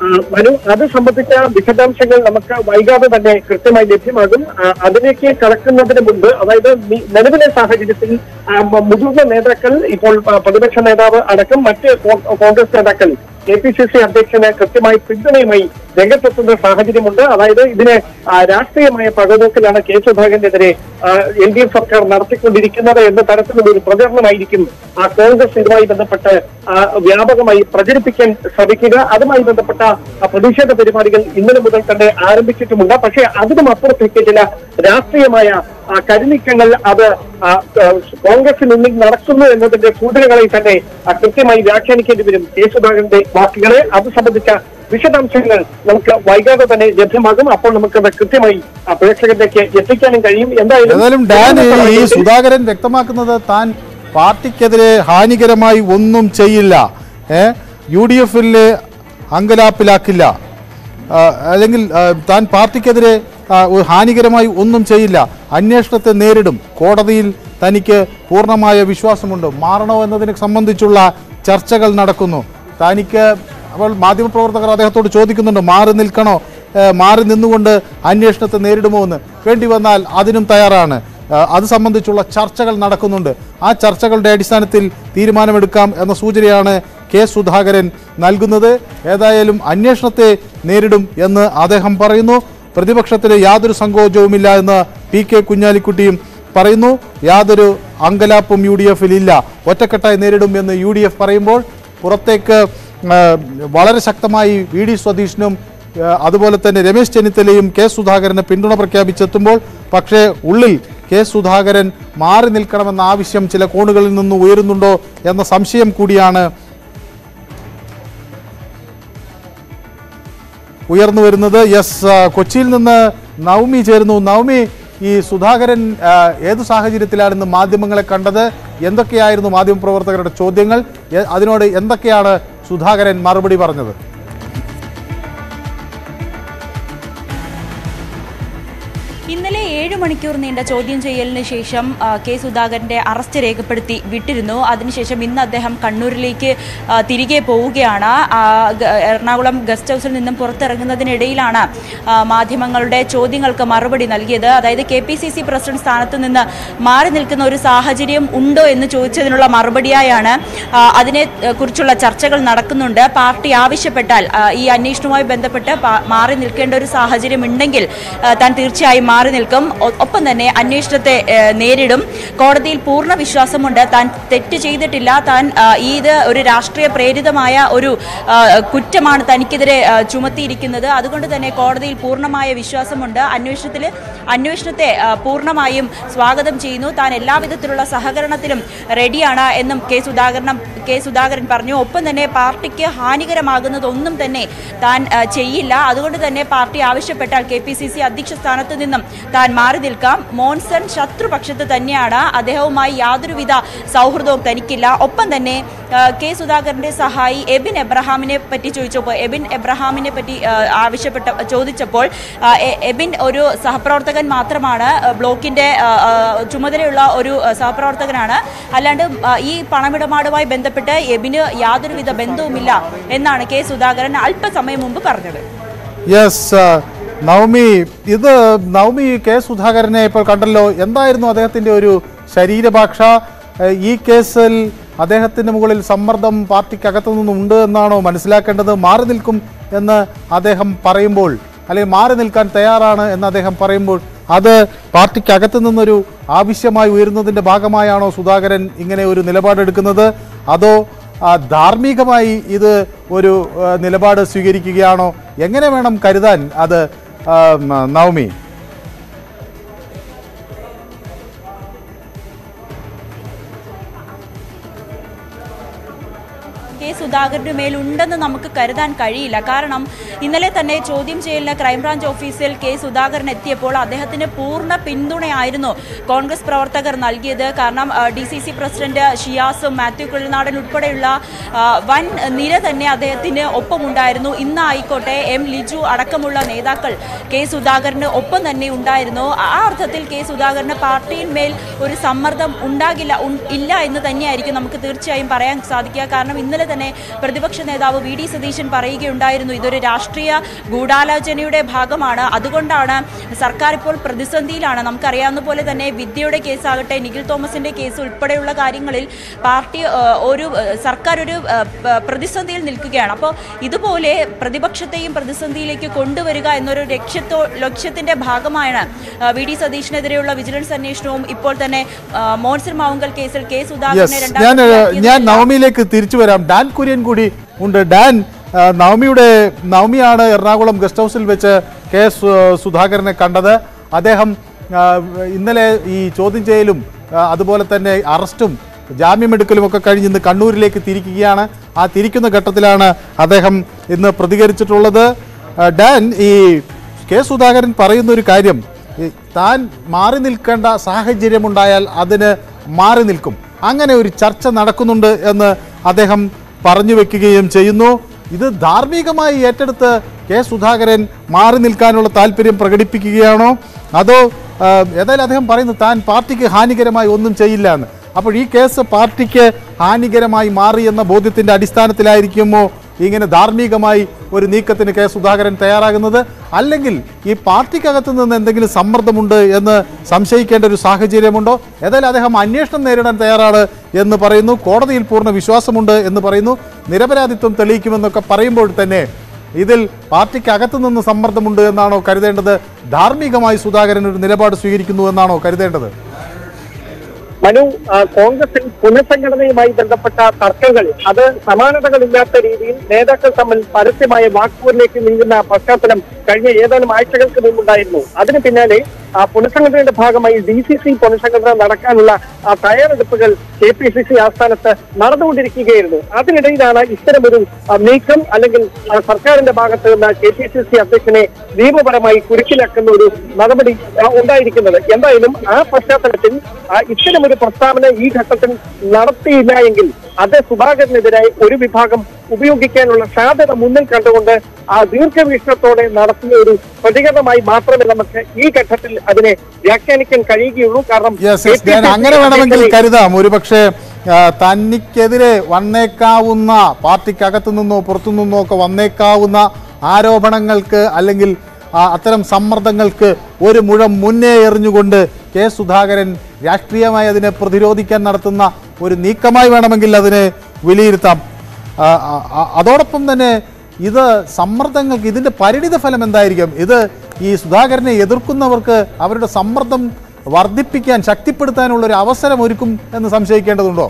മനു, അത് സംബന്ധിച്ച വിശദാംശങ്ങൾ നമുക്ക് വൈകാതെ തന്നെ കൃത്യമായി ലഭ്യമാകും. അതിലേക്ക് കടക്കുന്നതിന് മുൻപ്, അതായത് നിലവിലെ സാഹചര്യത്തിൽ മുതിർന്ന നേതാക്കൾ, ഇപ്പോൾ പ്രതിപക്ഷ നേതാവ് അടക്കം മറ്റ് കോൺഗ്രസ് നേതാക്കൾ KPCC അധ്യക്ഷന് കൃത്യമായി പിന്തുണയുമായി രംഗത്തെത്തുന്ന സാഹചര്യമുണ്ട്. അതായത് ഇതിന് രാഷ്ട്രീയമായ പകപോക്കലാണ് കെ സുധാകരനെതിരെ LDF സർക്കാർ നടത്തിക്കൊണ്ടിരിക്കുന്നത് എന്ന തരത്തിലുള്ള ഒരു പ്രചരണമായിരിക്കും കോൺഗ്രസ് ഇതുമായി ബന്ധപ്പെട്ട് വ്യാപകമായി പ്രചരിപ്പിക്കാൻ ശ്രമിക്കുക. അതുമായി ബന്ധപ്പെട്ട പ്രതിഷേധ പരിപാടികൾ ഇന്നലെ മുതൽ തന്നെ ആരംഭിച്ചിട്ടുമുണ്ട്. പക്ഷേ അതിനും അപ്പുറത്തേക്ക് ചില രാഷ്ട്രീയമായ കരുനീക്കങ്ങൾ അത് കോൺഗ്രസിനുള്ളിൽ നടക്കുന്നു എന്നതിന്റെ സൂചനകളെ തന്നെ കൃത്യമായി വ്യാഖ്യാനിക്കേണ്ടി വരും കെ സുധാകരന്റെ വാക്കുകളെ. അത് സംബന്ധിച്ച വിശദാംശങ്ങൾ നമുക്ക് വൈകാതെ തന്നെ ലഭ്യമാകും. അപ്പോൾ നമുക്കത് കൃത്യമായി പ്രേക്ഷകരിലേക്ക് എത്തിക്കാനും കഴിയും. എന്തായാലും ഡാൻ, ഈ സുധാകരൻ വ്യക്തമാക്കുന്നത് താൻ പാർട്ടിക്കെതിരെ ഹാനികരമായി ഒന്നും ചെയ്യില്ല, UDF-ൽ അങ്കലാപ്പിലാക്കില്ല, അല്ലെങ്കിൽ താൻ പാർട്ടിക്കെതിരെ ഹാനികരമായി ഒന്നും ചെയ്യില്ല, അന്വേഷണത്തെ നേരിടും, കോടതിയിൽ തനിക്ക് പൂർണ്ണമായ വിശ്വാസമുണ്ട്, മാറണോ എന്നതിനെ സംബന്ധിച്ചുള്ള ചർച്ചകൾ നടക്കുന്നു. തനിക്ക് അപ്പോൾ മാധ്യമപ്രവർത്തകർ അദ്ദേഹത്തോട് ചോദിക്കുന്നുണ്ട്, മാറി നിന്നുകൊണ്ട് അന്വേഷണത്തെ നേരിടുമോ എന്ന്. വേണ്ടി വന്നാൽ അതിനും തയ്യാറാണ്. അത് സംബന്ധിച്ചുള്ള ചർച്ചകൾ നടക്കുന്നുണ്ട്. ആ ചർച്ചകളുടെ അടിസ്ഥാനത്തിൽ തീരുമാനമെടുക്കാം എന്ന സൂചനയാണ് കെ സുധാകരൻ നൽകുന്നത്. ഏതായാലും അന്വേഷണത്തെ നേരിടും എന്ന് അദ്ദേഹം പറയുന്നു. പ്രതിപക്ഷത്തിന് യാതൊരു സങ്കോചവുമില്ല എന്ന് PK കുഞ്ഞാലിക്കുട്ടിയും പറയുന്നു. യാതൊരു അങ്കലാപ്പും UDF-ൽ ഇല്ല, ഒറ്റക്കെട്ടായി നേരിടും എന്ന് UDF പറയുമ്പോൾ പുറത്തേക്ക് വളരെ ശക്തമായി VD സതീശനും അതുപോലെ തന്നെ രമേശ് ചെന്നിത്തലയും കെ സുധാകരന് പിന്തുണ പ്രഖ്യാപിച്ചെത്തുമ്പോൾ പക്ഷേ ഉള്ളിൽ കെ സുധാകരൻ മാറി നിൽക്കണമെന്ന ആവശ്യം ചില കോണുകളിൽ നിന്ന് ഉയരുന്നുണ്ടോ എന്ന സംശയം കൂടിയാണ് ഉയർന്നു വരുന്നത്. കൊച്ചിയിൽ നിന്ന് നവമി ചേരുന്നു. നവമി, ഈ സുധാകരൻ ഏതു സാഹചര്യത്തിലാണെന്ന് മാധ്യമങ്ങളെ കണ്ടത്? എന്തൊക്കെയായിരുന്നു മാധ്യമപ്രവർത്തകരുടെ ചോദ്യങ്ങൾ? അതിനോട് എന്തൊക്കെയാണ് സുധാകരൻ മറുപടി പറഞ്ഞത്? ഇന്നലെ 7 മണിക്കൂർ നീണ്ട ചോദ്യം ചെയ്യലിന് ശേഷം കെ സുധാകരന്റെ അറസ്റ്റ് രേഖപ്പെടുത്തി വിട്ടിരുന്നു. അതിനുശേഷം ഇന്ന് അദ്ദേഹം കണ്ണൂരിലേക്ക് തിരികെ പോവുകയാണ്. എറണാകുളം ഗസ്റ്റ് ഹൗസിൽ നിന്നും പുറത്തിറങ്ങുന്നതിനിടയിലാണ് മാധ്യമങ്ങളുടെ ചോദ്യങ്ങൾക്ക് മറുപടി നൽകിയത്. അതായത് KPCC പ്രസിഡന്റ് സ്ഥാനത്ത് നിന്ന് മാറി നിൽക്കുന്ന ഒരു സാഹചര്യം ഉണ്ടോ എന്ന് ചോദിച്ചതിനുള്ള മറുപടിയായാണ് അതിനെ കുറിച്ചുള്ള ചർച്ചകൾ നടക്കുന്നുണ്ട്. പാർട്ടി ആവശ്യപ്പെട്ടാൽ ഈ അന്വേഷണവുമായി ബന്ധപ്പെട്ട് മാറി നിൽക്കേണ്ട ഒരു സാഹചര്യം ഉണ്ടെങ്കിൽ താൻ തീർച്ചയായും മാറി നിൽക്കും. ഒപ്പം തന്നെ അന്വേഷണത്തെ നേരിടും. കോടതിയിൽ പൂർണ്ണ വിശ്വാസമുണ്ട്. താൻ തെറ്റ് ചെയ്തിട്ടില്ല. താൻ ഇത് ഒരു രാഷ്ട്രീയ പ്രേരിതമായ ഒരു കുറ്റമാണ് തനിക്കെതിരെ ചുമത്തിയിരിക്കുന്നത്. അതുകൊണ്ട് തന്നെ കോടതിയിൽ പൂർണ്ണമായ വിശ്വാസമുണ്ട്. അന്വേഷണത്തെ പൂർണ്ണമായും സ്വാഗതം ചെയ്യുന്നു. താൻ എല്ലാവിധത്തിലുള്ള സഹകരണത്തിലും റെഡിയാണ് എന്നും കെ സുധാകരൻ പറഞ്ഞു. ഒപ്പം തന്നെ പാർട്ടിക്ക് ഹാനികരമാകുന്നതൊന്നും തന്നെ താൻ ചെയ്യില്ല. അതുകൊണ്ട് തന്നെ പാർട്ടി ആവശ്യപ്പെട്ടാൽ KPCC അധ്യക്ഷ സ്ഥാനത്ത് നിന്നും താൻ മാറി നിൽക്കാം. മോൺസൺ ശത്രുപക്ഷത്ത് തന്നെയാണ്. അദ്ദേഹവുമായി യാതൊരുവിധ സൗഹൃദവും തനിക്കില്ല. ഒപ്പം തന്നെ കെ സുധാകരന്റെ സഹായി എബിൻ എബ്രഹാമിനെ പറ്റി ചോദിച്ചപ്പോൾ എബിൻ ഒരു സഹപ്രവർത്തകൻ മാത്രമാണ്, ബ്ലോക്കിന്റെ ചുമതലയുള്ള ഒരു സഹപ്രവർത്തകനാണ്. അല്ലാണ്ട് ഈ പണമിടപാടുമായി ബന്ധപ്പെട്ട് എബിന് യാതൊരുവിധ ബന്ധവുമില്ല എന്നാണ് കെ സുധാകരൻ അല്പസമയം മുമ്പ് പറഞ്ഞത്. നവമി കെ സുധാകരനെ ഇപ്പോൾ കണ്ടല്ലോ. എന്തായിരുന്നു അദ്ദേഹത്തിൻ്റെ ഒരു ശരീരഭാഷ? ഈ കേസിൽ അദ്ദേഹത്തിൻ്റെ മുകളിൽ സമ്മർദ്ദം പാർട്ടിക്കകത്തു നിന്നുണ്ട് എന്നാണോ മനസ്സിലാക്കേണ്ടത്? മാറി നിൽക്കും എന്ന് അദ്ദേഹം പറയുമ്പോൾ, അല്ലെങ്കിൽ മാറി നിൽക്കാൻ തയ്യാറാണ് എന്ന് അദ്ദേഹം പറയുമ്പോൾ, അത് പാർട്ടിക്കകത്തു നിന്നൊരു ആവശ്യമായി ഉയരുന്നതിൻ്റെ ഭാഗമായാണോ സുധാകരൻ ഇങ്ങനെ ഒരു നിലപാടെടുക്കുന്നത്? അതോ ധാർമ്മികമായി ഇത് ഒരു നിലപാട് സ്വീകരിക്കുകയാണോ? എങ്ങനെ വേണം കരുതാൻ അത് നവമി? കെ സുധാകരന്റെ മേലുണ്ടെന്ന് നമുക്ക് കരുതാൻ കഴിയില്ല. കാരണം ഇന്നലെ തന്നെ ചോദ്യം ചെയ്യലിന് ക്രൈംബ്രാഞ്ച് ഓഫീസിൽ കെ സുധാകരൻ എത്തിയപ്പോൾ അദ്ദേഹത്തിന് പൂർണ്ണ പിന്തുണയായിരുന്നു കോൺഗ്രസ് പ്രവർത്തകർ നൽകിയത്. കാരണം DCC പ്രസിഡന്റ് ഷിയാസും മാത്യു കുഴൽനാടൻ ഉൾപ്പെടെയുള്ള വൻ നിര തന്നെ അദ്ദേഹത്തിന് ഒപ്പമുണ്ടായിരുന്നു. ഇന്നായിക്കോട്ടെ ലിജു അടക്കമുള്ള നേതാക്കൾ കെ സുധാകരന് ഒപ്പം തന്നെ ഉണ്ടായിരുന്നു. ആ അർത്ഥത്തിൽ കെ സുധാകരന് പാർട്ടിയിന്മേൽ ഒരു സമ്മർദ്ദം ഇല്ല എന്ന് തന്നെയായിരിക്കും നമുക്ക് തീർച്ചയായും പറയാൻ സാധിക്കുക. കാരണം ഇന്നലെ തന്നെ പ്രതിപക്ഷ നേതാവ് വി ഡി സതീശൻ പറയുകയുണ്ടായിരുന്നു ഇതൊരു രാഷ്ട്രീയ ഗൂഢാലോചനയുടെ ഭാഗമാണ്, അതുകൊണ്ടാണ് സർക്കാർ ഇപ്പോൾ പ്രതിസന്ധിയിലാണ്. നമുക്കറിയാവുന്ന പോലെ തന്നെ വിദ്യയുടെ കേസാകട്ടെ, നിഖിൽ തോമസിന്റെ കേസ് ഉൾപ്പെടെയുള്ള കാര്യങ്ങളിൽ പാർട്ടി സർക്കാർ ഒരു പ്രതിസന്ധിയിൽ നിൽക്കുകയാണ്. അപ്പോൾ ഇതുപോലെ പ്രതിപക്ഷത്തെയും പ്രതിസന്ധിയിലേക്ക് കൊണ്ടുവരിക എന്നൊരു ലക്ഷ്യത്തിന്റെ ഭാഗമാണ് വി ഡി സതീഷിനെതിരെയുള്ള വിജിലൻസ് അന്വേഷണവും ഇപ്പോൾ തന്നെ മോൻസൺ മാവുങ്കൽ കേസിൽ കെ സുധാകരനെ ഞാൻ നവമിയിലേക്ക് തിരിച്ചു വരാം. ഡാൻ കുര്യൻ കൂടി ഉണ്ട്. ഡാൻ, നവമിയാണ് എറണാകുളം ഗസ്റ്റ് ഹൗസിൽ വെച്ച് കെ സുധാകരനെ കണ്ടത്. അദ്ദേഹം ഇന്നലെ ഈ ചോദ്യം ചെയ്യലും അതുപോലെ തന്നെ അറസ്റ്റും ജാമ്യമെടുക്കലും ഒക്കെ കഴിഞ്ഞ് ഇന്ന് കണ്ണൂരിലേക്ക് തിരിക്കുകയാണ്. ആ തിരിക്കുന്ന ഘട്ടത്തിലാണ് അദ്ദേഹം ഇന്ന് പ്രതികരിച്ചിട്ടുള്ളത്. ഡാൻ, ഈ കെ സുധാകരൻ പറയുന്നൊരു കാര്യം, താൻ മാറി നിൽക്കേണ്ട സാഹചര്യമുണ്ടായാൽ അതിന് മാറി നിൽക്കും, അങ്ങനെ ഒരു ചർച്ച നടക്കുന്നുണ്ട് എന്ന് അദ്ദേഹം പറഞ്ഞു വെക്കുകയും ചെയ്യുന്നു. ഇത് ധാർമ്മികമായി ഏറ്റെടുത്ത് കെ സുധാകരൻ മാറി നിൽക്കാനുള്ള താല്പര്യം പ്രകടിപ്പിക്കുകയാണോ, അതോ ഏതായാലും അദ്ദേഹം പറയുന്നു താൻ പാർട്ടിക്ക് ഹാനികരമായി ഒന്നും ചെയ്യില്ല എന്ന്. അപ്പോൾ ഈ കേസ് പാർട്ടിക്ക് ഹാനികരമായി മാറി എന്ന ബോധ്യത്തിൻ്റെ അടിസ്ഥാനത്തിലായിരിക്കുമോ ഇങ്ങനെ ധാർമ്മികമായി ഒരു നീക്കത്തിന് കെ സുധാകരൻ തയ്യാറാകുന്നത്? അല്ലെങ്കിൽ ഈ പാർട്ടിക്കകത്ത് നിന്ന് എന്തെങ്കിലും സമ്മർദ്ദമുണ്ട് എന്ന് സംശയിക്കേണ്ട ഒരു സാഹചര്യമുണ്ടോ? ഏതായാലും അദ്ദേഹം അന്വേഷണം നേരിടാൻ തയ്യാറാണ് എന്ന് പറയുന്നു, കോടതിയിൽ പൂർണ്ണ വിശ്വാസമുണ്ട് എന്ന് പറയുന്നു, നിരപരാധിത്വം തെളിയിക്കുമെന്നൊക്കെ പറയുമ്പോൾ തന്നെ ഇതിൽ പാർട്ടിക്കകത്തു നിന്ന് സമ്മർദ്ദമുണ്ട് എന്നാണോ കരുതേണ്ടത്? ധാർമ്മികമായി സുധാകരൻ ഒരു നിലപാട് സ്വീകരിക്കുന്നു എന്നാണോ കരുതേണ്ടത്? മനു, കോൺഗ്രസിൽ പുനഃസംഘടനയുമായി ബന്ധപ്പെട്ട തർക്കങ്ങൾ അത് സമാനതകളില്ലാത്ത രീതിയിൽ നേതാക്കൾ തമ്മിൽ പരസ്യമായ വാക്പോരിലേക്ക് നീങ്ങുന്ന പശ്ചാത്തലം കഴിഞ്ഞ ഏതാനും ആഴ്ചകൾക്ക് മുമ്പുണ്ടായിരുന്നു. അതിന് പിന്നാലെ പുനഃസംഘടനയുടെ ഭാഗമായി DCC പുനഃസംഘടന നടക്കാനുള്ള തയ്യാറെടുപ്പുകൾ KPCC ആസ്ഥാനത്ത് നടന്നുകൊണ്ടിരിക്കുകയായിരുന്നു. അതിനിടയിലാണ് ഇത്തരമൊരു നീക്കം അല്ലെങ്കിൽ സർക്കാരിന്റെ ഭാഗത്ത് നിന്ന് KPCC അധ്യക്ഷനെ നിയമപരമായി കുരുക്കിലാക്കുന്ന ഒരു നടപടി ഉണ്ടായിരിക്കുന്നത്. എന്തായാലും ആ പശ്ചാത്തലത്തിൽ ഇത്തരമൊരു പ്രസ്താവന ഈ ഘട്ടത്തിൽ നടത്തിയില്ല എങ്കിൽ അത് സുധാകരനെതിരായി ഒരു വിഭാഗം ഉപയോഗിക്കാനുള്ള സാധ്യത മുന്നിൽ കണ്ടുകൊണ്ട് ദീർഘവീക്ഷണത്തോടെ നടത്തിയ ഒരു പ്രതികരണമായി മാത്രമേ നമുക്ക് ഈ ഘട്ടത്തിൽ അതിനെ വ്യാഖ്യാനിക്കാൻ കഴിയുകയുള്ളൂ. കാരണം അങ്ങനെ വേണമെങ്കിൽ കരുതാം, ഒരുപക്ഷെ തനിക്കെതിരെ വന്നേക്കാവുന്ന, പാർട്ടിക്കകത്തു നിന്നോ പുറത്തു നിന്നോ ഒക്കെ വന്നേക്കാവുന്ന ആരോപണങ്ങൾക്ക് അല്ലെങ്കിൽ അത്തരം സമ്മർദ്ദങ്ങൾക്ക് ഒരു മുഴം മുന്നേ എറിഞ്ഞുകൊണ്ട് കെ സുധാകരൻ രാഷ്ട്രീയമായി അതിനെ പ്രതിരോധിക്കാൻ നടത്തുന്ന ഒരു നീക്കമായി വേണമെങ്കിൽ അതിനെ വിലയിരുത്താം. അതോടൊപ്പം തന്നെ ഇത് സമ്മർദ്ദങ്ങൾക്ക് ഇതിൻ്റെ പരിണിത ഫലം എന്തായിരിക്കും? ഇത് ഈ സുധാകരനെ എതിർക്കുന്നവർക്ക് അവരുടെ സമ്മർദ്ദം വർദ്ധിപ്പിക്കാൻ, ശക്തിപ്പെടുത്താനുള്ള ഒരു അവസരം ഒരുക്കും എന്ന് സംശയിക്കേണ്ടതുണ്ടോ?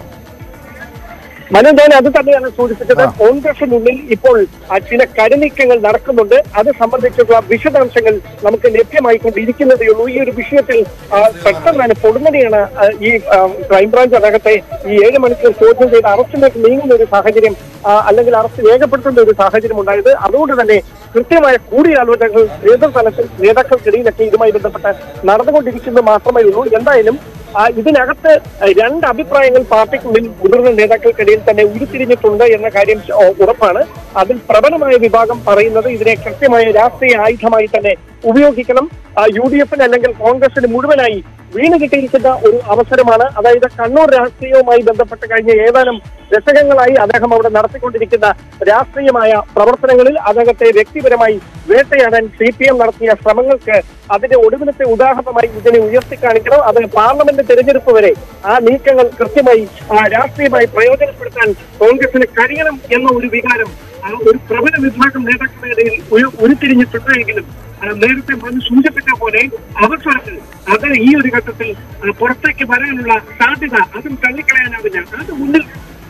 മനു, ഞാൻ അത് തന്നെയാണ് സൂചിപ്പിച്ചത്. കോൺഗ്രസിനുള്ളിൽ ഇപ്പോൾ ചില കരുനീക്കങ്ങൾ നടക്കുന്നുണ്ട്. അത് സംബന്ധിച്ചുള്ള വിശദാംശങ്ങൾ നമുക്ക് ലഭ്യമായിക്കൊണ്ടിരിക്കുന്നതേ ഉള്ളൂ. ഈ ഒരു വിഷയത്തിൽ പെട്ടെന്ന് പൊടുന്നനെയാണ് ഈ ക്രൈംബ്രാഞ്ച് അടകത്തെ ഈ 7 മണിക്കൂർ ചോദ്യം ചെയ്ത് അറസ്റ്റിലേക്ക് നീങ്ങുന്ന ഒരു സാഹചര്യം അല്ലെങ്കിൽ അറസ്റ്റ് രേഖപ്പെടുത്തുന്ന ഒരു സാഹചര്യം ഉണ്ടായത്. അതുകൊണ്ട് തന്നെ കൃത്യമായ കൂടിയാലോചനകൾ നേതൃതലത്തിൽ നേതാക്കൾക്കിടയിലൊക്കെ ഇതുമായി ബന്ധപ്പെട്ട് നടന്നുകൊണ്ടിരിക്കുന്നത് മാത്രമേ ഉള്ളൂ. എന്തായാലും ഇതിനകത്ത് 2 അഭിപ്രായങ്ങൾ പാർട്ടിക്കുള്ളിൽ മുതിർന്ന നേതാക്കൾക്കിടയിൽ തന്നെ ഉരുത്തിരിഞ്ഞിട്ടുണ്ട് എന്ന കാര്യം ഉറപ്പാണ്. അതിൽ പ്രബലമായ വിഭാഗം പറയുന്നത് ഇതിനെ കൃത്യമായ രാഷ്ട്രീയ ആയുധമായി തന്നെ ഉപയോഗിക്കണം. UDFന് അല്ലെങ്കിൽ കോൺഗ്രസിന് മുഴുവനായി വീണ് കിട്ടിയിരിക്കുന്ന ഒരു അവസരമാണ്. അതായത് കണ്ണൂർ രാഷ്ട്രീയവുമായി ബന്ധപ്പെട്ട് കഴിഞ്ഞ ഏതാനും ദശകങ്ങളായി അദ്ദേഹം അവിടെ നടത്തിക്കൊണ്ടിരിക്കുന്ന രാഷ്ട്രീയമായ പ്രവർത്തനങ്ങളിൽ അദ്ദേഹത്തെ വ്യക്തിപരമായി വേട്ടയാടാൻ CPM നടത്തിയ ശ്രമങ്ങൾക്ക് അതിന്റെ ഒടുവിലത്തെ ഉദാഹരണമായി ഇതിനെ ഉയർത്തിക്കാണിക്കണം. അത് പാർലമെന്റ് തെരഞ്ഞെടുപ്പ് വരെ ആ നീക്കങ്ങൾ കൃത്യമായി രാഷ്ട്രീയമായി പ്രയോജനപ്പെടുത്താൻ കോൺഗ്രസിന് കഴിയണം എന്ന ഒരു വികാരം ഒരു പ്രബല വിഭാഗം നേതാക്കളുടെ ഇടയിൽ ഉരുത്തിരിഞ്ഞിട്ടുണ്ടെങ്കിലും നേരത്തെ മനു സൂചിപ്പിച്ച പോലെ അവസരത്തിൽ അത് ഈ ഒരു ഘട്ടത്തിൽ പുറത്തേക്ക് വരാനുള്ള സാധ്യത അതും തള്ളിക്കളയാനാവില്ല. അത് മുന്നിൽ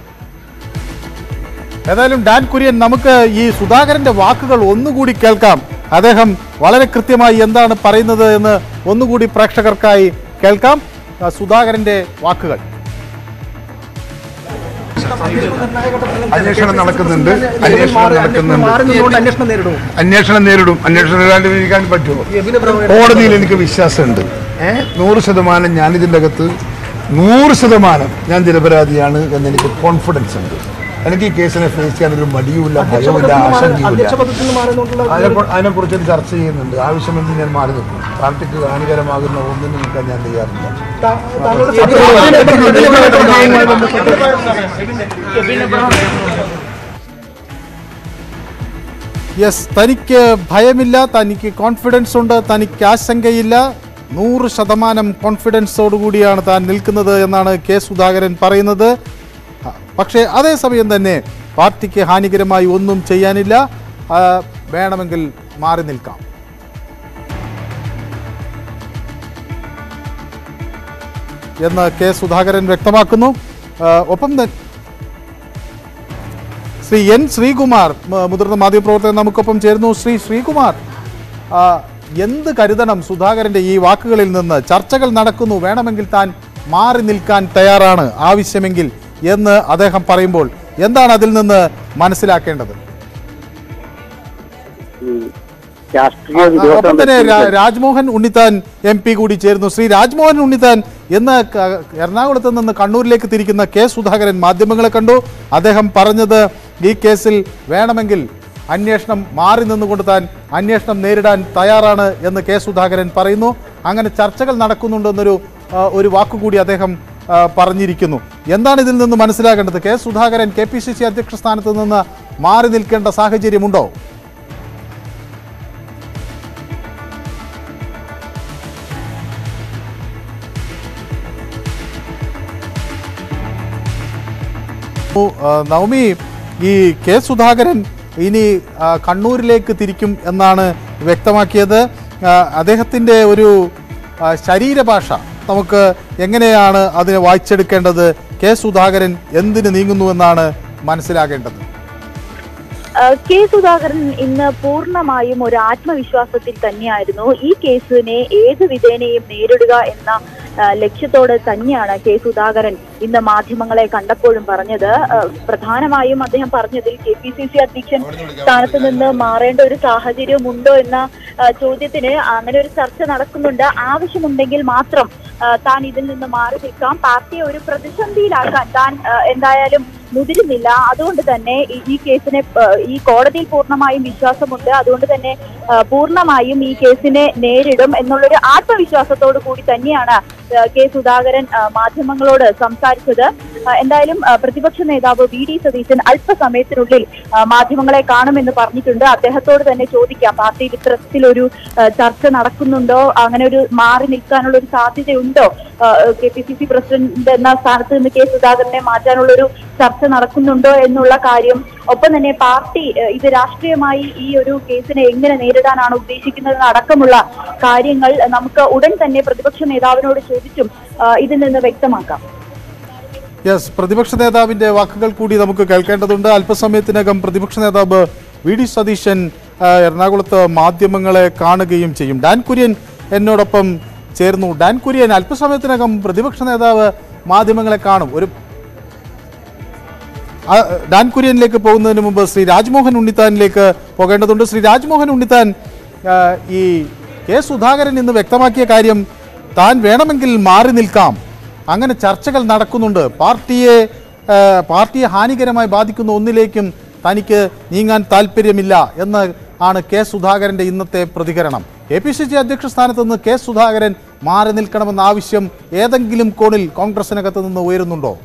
ഏതായാലും ഡാൻ കുര്യൻ, നമുക്ക് ഈ സുധാകരന്റെ വാക്കുകൾ ഒന്നുകൂടി കേൾക്കാം. അദ്ദേഹം വളരെ കൃത്യമായി എന്താണ് പറയുന്നത് എന്ന് ഒന്നുകൂടി പ്രേക്ഷകർക്കായി കേൾക്കാം. സുധാകരന്റെ വാക്കുകൾ. അന്വേഷണം നടക്കുന്നുണ്ട്. അന്വേഷണം നേരിടും. അന്വേഷണം നേരിടാണ്ടിരിക്കാൻ പറ്റുമോ? കോടതിയിൽ എനിക്ക് വിശ്വാസമുണ്ട്. 100% ഞാനിതിൻ്റെ അകത്ത് 100% ഞാൻ നിരപരാധിയാണ് എന്ന് എനിക്ക് കോൺഫിഡൻസ് ഉണ്ട്. എനിക്ക് ഈ കേസിനെ ഫേസ് ചെയ്യാനൊരു മടിയുമില്ല, ഭയവുമില്ല, ആശങ്കയുമില്ല. അതിനെക്കുറിച്ച് ചർച്ച ചെയ്യുന്നുണ്ട്. ആവശ്യമെങ്കിൽ ഞാൻ മാറി നിൽക്കും. പാർട്ടിക്ക് ഹാനികരമാകുന്ന ഒന്നിനും നിൽക്കാൻ ഞാൻ തയ്യാറില്ല. യെസ്, തനിക്ക് ഭയമില്ല, തനിക്ക് കോൺഫിഡൻസ് ഉണ്ട്, തനിക്ക് ആശങ്കയില്ല, 100% കോൺഫിഡൻസോടുകൂടിയാണ് താൻ നിൽക്കുന്നത് എന്നാണ് കെ സുധാകരൻ പറയുന്നത്. പക്ഷേ അതേസമയം തന്നെ പാർട്ടിക്ക് ഹാനികരമായി ഒന്നും ചെയ്യാനില്ല, വേണമെങ്കിൽ മാറി നിൽക്കാം. എന്ന് കെ സുധാകരൻ വ്യക്തമാക്കുന്നു. ഒപ്പം തന്നെ ശ്രീ എൻ ശ്രീകുമാർ, മുതിർന്ന മാധ്യമപ്രവർത്തകൻ നമുക്കൊപ്പം ചേരുന്നു. ശ്രീകുമാർ, എന്ത് കരുതണം സുധാകരന്റെ ഈ വാക്കുകളിൽ നിന്ന്? ചർച്ചകൾ നടക്കുന്നു, വേണമെങ്കിൽ താൻ മാറി നിൽക്കാൻ തയ്യാറാണ് ആവശ്യമെങ്കിൽ എന്ന് അദ്ദേഹം പറയുമ്പോൾ എന്താണ് അതിൽ നിന്ന് മനസ്സിലാക്കേണ്ടത്? ഒപ്പം തന്നെ രാജ്മോഹൻ ഉണ്ണിത്താൻ MP കൂടി ചേരുന്നു. ശ്രീ രാജ്മോഹൻ ഉണ്ണിത്താൻ, ഇന്ന് എറണാകുളത്ത് നിന്ന് കണ്ണൂരിലേക്ക് തിരിക്കുന്ന കെ സുധാകരൻ മാധ്യമങ്ങളെ കണ്ടു. അദ്ദേഹം പറഞ്ഞത് ഈ കേസിൽ വേണമെങ്കിൽ അന്വേഷണം മാറി നിന്നുകൊണ്ട് താൻ അന്വേഷണം നേരിടാൻ തയ്യാറാണ് എന്ന് കെ സുധാകരൻ പറയുന്നു. അങ്ങനെ ചർച്ചകൾ നടക്കുന്നുണ്ടെന്നൊരു വാക്കുകൂടി അദ്ദേഹം പറഞ്ഞിരിക്കുന്നു. എന്താണ് ഇതിൽ നിന്ന് മനസ്സിലാക്കേണ്ടത്? കെ സുധാകരൻ KPCC അധ്യക്ഷ സ്ഥാനത്ത് നിന്ന് മാറി നിൽക്കേണ്ട സാഹചര്യമുണ്ടോ? നവമി, ഈ കെ സുധാകരൻ ഇനി കണ്ണൂരിലേക്ക് തിരിക്കും എന്നാണ് വ്യക്തമാക്കിയത്. അദ്ദേഹത്തിൻ്റെ ഒരു ശരീരഭാഷ നമുക്ക് എങ്ങനെയാണ് അതിനെ വായിച്ചെടുക്കേണ്ടത്? കെ സുധാകരൻ എന്തിന് നീങ്ങുന്നുവെന്നാണ് മനസ്സിലാക്കേണ്ടത്? കെ സുധാകരൻ ഇന്ന് പൂർണ്ണമായും ഒരു ആത്മവിശ്വാസത്തിൽ തന്നെയായിരുന്നു. ഈ കേസിനെ ഏത് വിധേനയും നേരിടുക എന്ന ലക്ഷ്യത്തോടെ തന്നെയാണ് കെ സുധാകരൻ ഇന്ന് മാധ്യമങ്ങളെ കണ്ടപ്പോഴും പറഞ്ഞത്. പ്രധാനമായും അദ്ദേഹം പറഞ്ഞതിൽ KPCC അധ്യക്ഷൻ സ്ഥാനത്ത് നിന്ന് മാറേണ്ട ഒരു സാഹചര്യം ഉണ്ടോ എന്ന ചോദ്യത്തിന് അങ്ങനെ ഒരു ചർച്ച നടക്കുന്നുണ്ട്, ആവശ്യമുണ്ടെങ്കിൽ മാത്രം താൻ ഇതിൽ നിന്ന് മാറി നിൽക്കാം, പാർട്ടിയെ ഒരു പ്രതിസന്ധിയിലാക്കാൻ താൻ എന്തായാലും മുതിരുന്നില്ല. അതുകൊണ്ട് തന്നെ ഈ കേസിനെ ഈ കോടതിയിൽ പൂർണ്ണമായും വിശ്വാസമുണ്ട്, അതുകൊണ്ട് തന്നെ പൂർണ്ണമായും ഈ കേസിനെ നേരിടും എന്നുള്ളൊരു ആത്മവിശ്വാസത്തോടു കൂടി തന്നെയാണ് കെ സുധാകരൻ മാധ്യമങ്ങളോട് സംസാരിച്ചത്. എന്തായാലും പ്രതിപക്ഷ നേതാവ് VD സതീശൻ അല്പസമയത്തിനുള്ളിൽ മാധ്യമങ്ങളെ കാണുമെന്ന് പറഞ്ഞിട്ടുണ്ട്. അദ്ദേഹത്തോട് തന്നെ ചോദിക്കാം, പാർട്ടിയിൽ ഇത്തരത്തിലൊരു ചർച്ച നടക്കുന്നുണ്ടോ, അങ്ങനെ ഒരു മാറി നിൽക്കാനുള്ള ഒരു സാധ്യതയുണ്ടോ, KPCC പ്രസിഡന്റ് എന്ന സ്ഥാനത്ത് നിന്ന് കെ സുധാകരനെ മാറ്റാനുള്ളൊരു ചർച്ച നടക്കുന്നുണ്ടോ എന്നുള്ള കാര്യം, ഒപ്പം തന്നെ പാർട്ടി ഇത് രാഷ്ട്രീയമായി ഈ ഒരു കേസിനെ എങ്ങനെ നേരിടാനാണ് ഉദ്ദേശിക്കുന്നത് അടക്കമുള്ള കാര്യങ്ങൾ നമുക്ക് ഉടൻ തന്നെ പ്രതിപക്ഷ നേതാവിനോട് ചോദിച്ചും ഇതിൽ നിന്ന് വ്യക്തമാക്കാം. യെസ്, പ്രതിപക്ഷ നേതാവിന്റെ വാക്കുകൾ കൂടി നമുക്ക് കേൾക്കേണ്ടതുണ്ട്. അല്പസമയത്തിനകം പ്രതിപക്ഷ നേതാവ് VD സതീശൻ എറണാകുളത്ത് മാധ്യമങ്ങളെ കാണുകയും ചെയ്യും. ഡാൻ കുര്യൻ എന്നോടൊപ്പം ചേർന്നു. ഡാൻ കുര്യൻ, അല്പസമയത്തിനകം പ്രതിപക്ഷ നേതാവ് മാധ്യമങ്ങളെ കാണും. ഡാൻ കുര്യനിലേക്ക് പോകുന്നതിന് മുമ്പ് ശ്രീ രാജ്മോഹൻ ഉണ്ണിത്താനിലേക്ക് പോകേണ്ടതുണ്ട്. ശ്രീ രാജ്മോഹൻ ഉണ്ണിത്താൻ, ഈ കെ സുധാകരൻ ഇന്ന് വ്യക്തമാക്കിയ കാര്യം താൻ വേണമെങ്കിൽ മാറി നിൽക്കാം, അങ്ങനെ ചർച്ചകൾ നടക്കുന്നുണ്ട്, പാർട്ടിയെ ഹാനികരമായി ബാധിക്കുന്ന ഒന്നിലേക്കും തനിക്ക് നീങ്ങാൻ താല്പര്യമില്ല എന്ന് ആണ് കെ സുധാകരൻ്റെ ഇന്നത്തെ പ്രതികരണം. KPCC അധ്യക്ഷ സ്ഥാനത്ത് നിന്ന് കെ സുധാകരൻ മാറി നിൽക്കണമെന്ന ആവശ്യം ഏതെങ്കിലും കോണിൽ കോൺഗ്രസിനകത്ത് നിന്ന് ഉയരുന്നുണ്ടോ?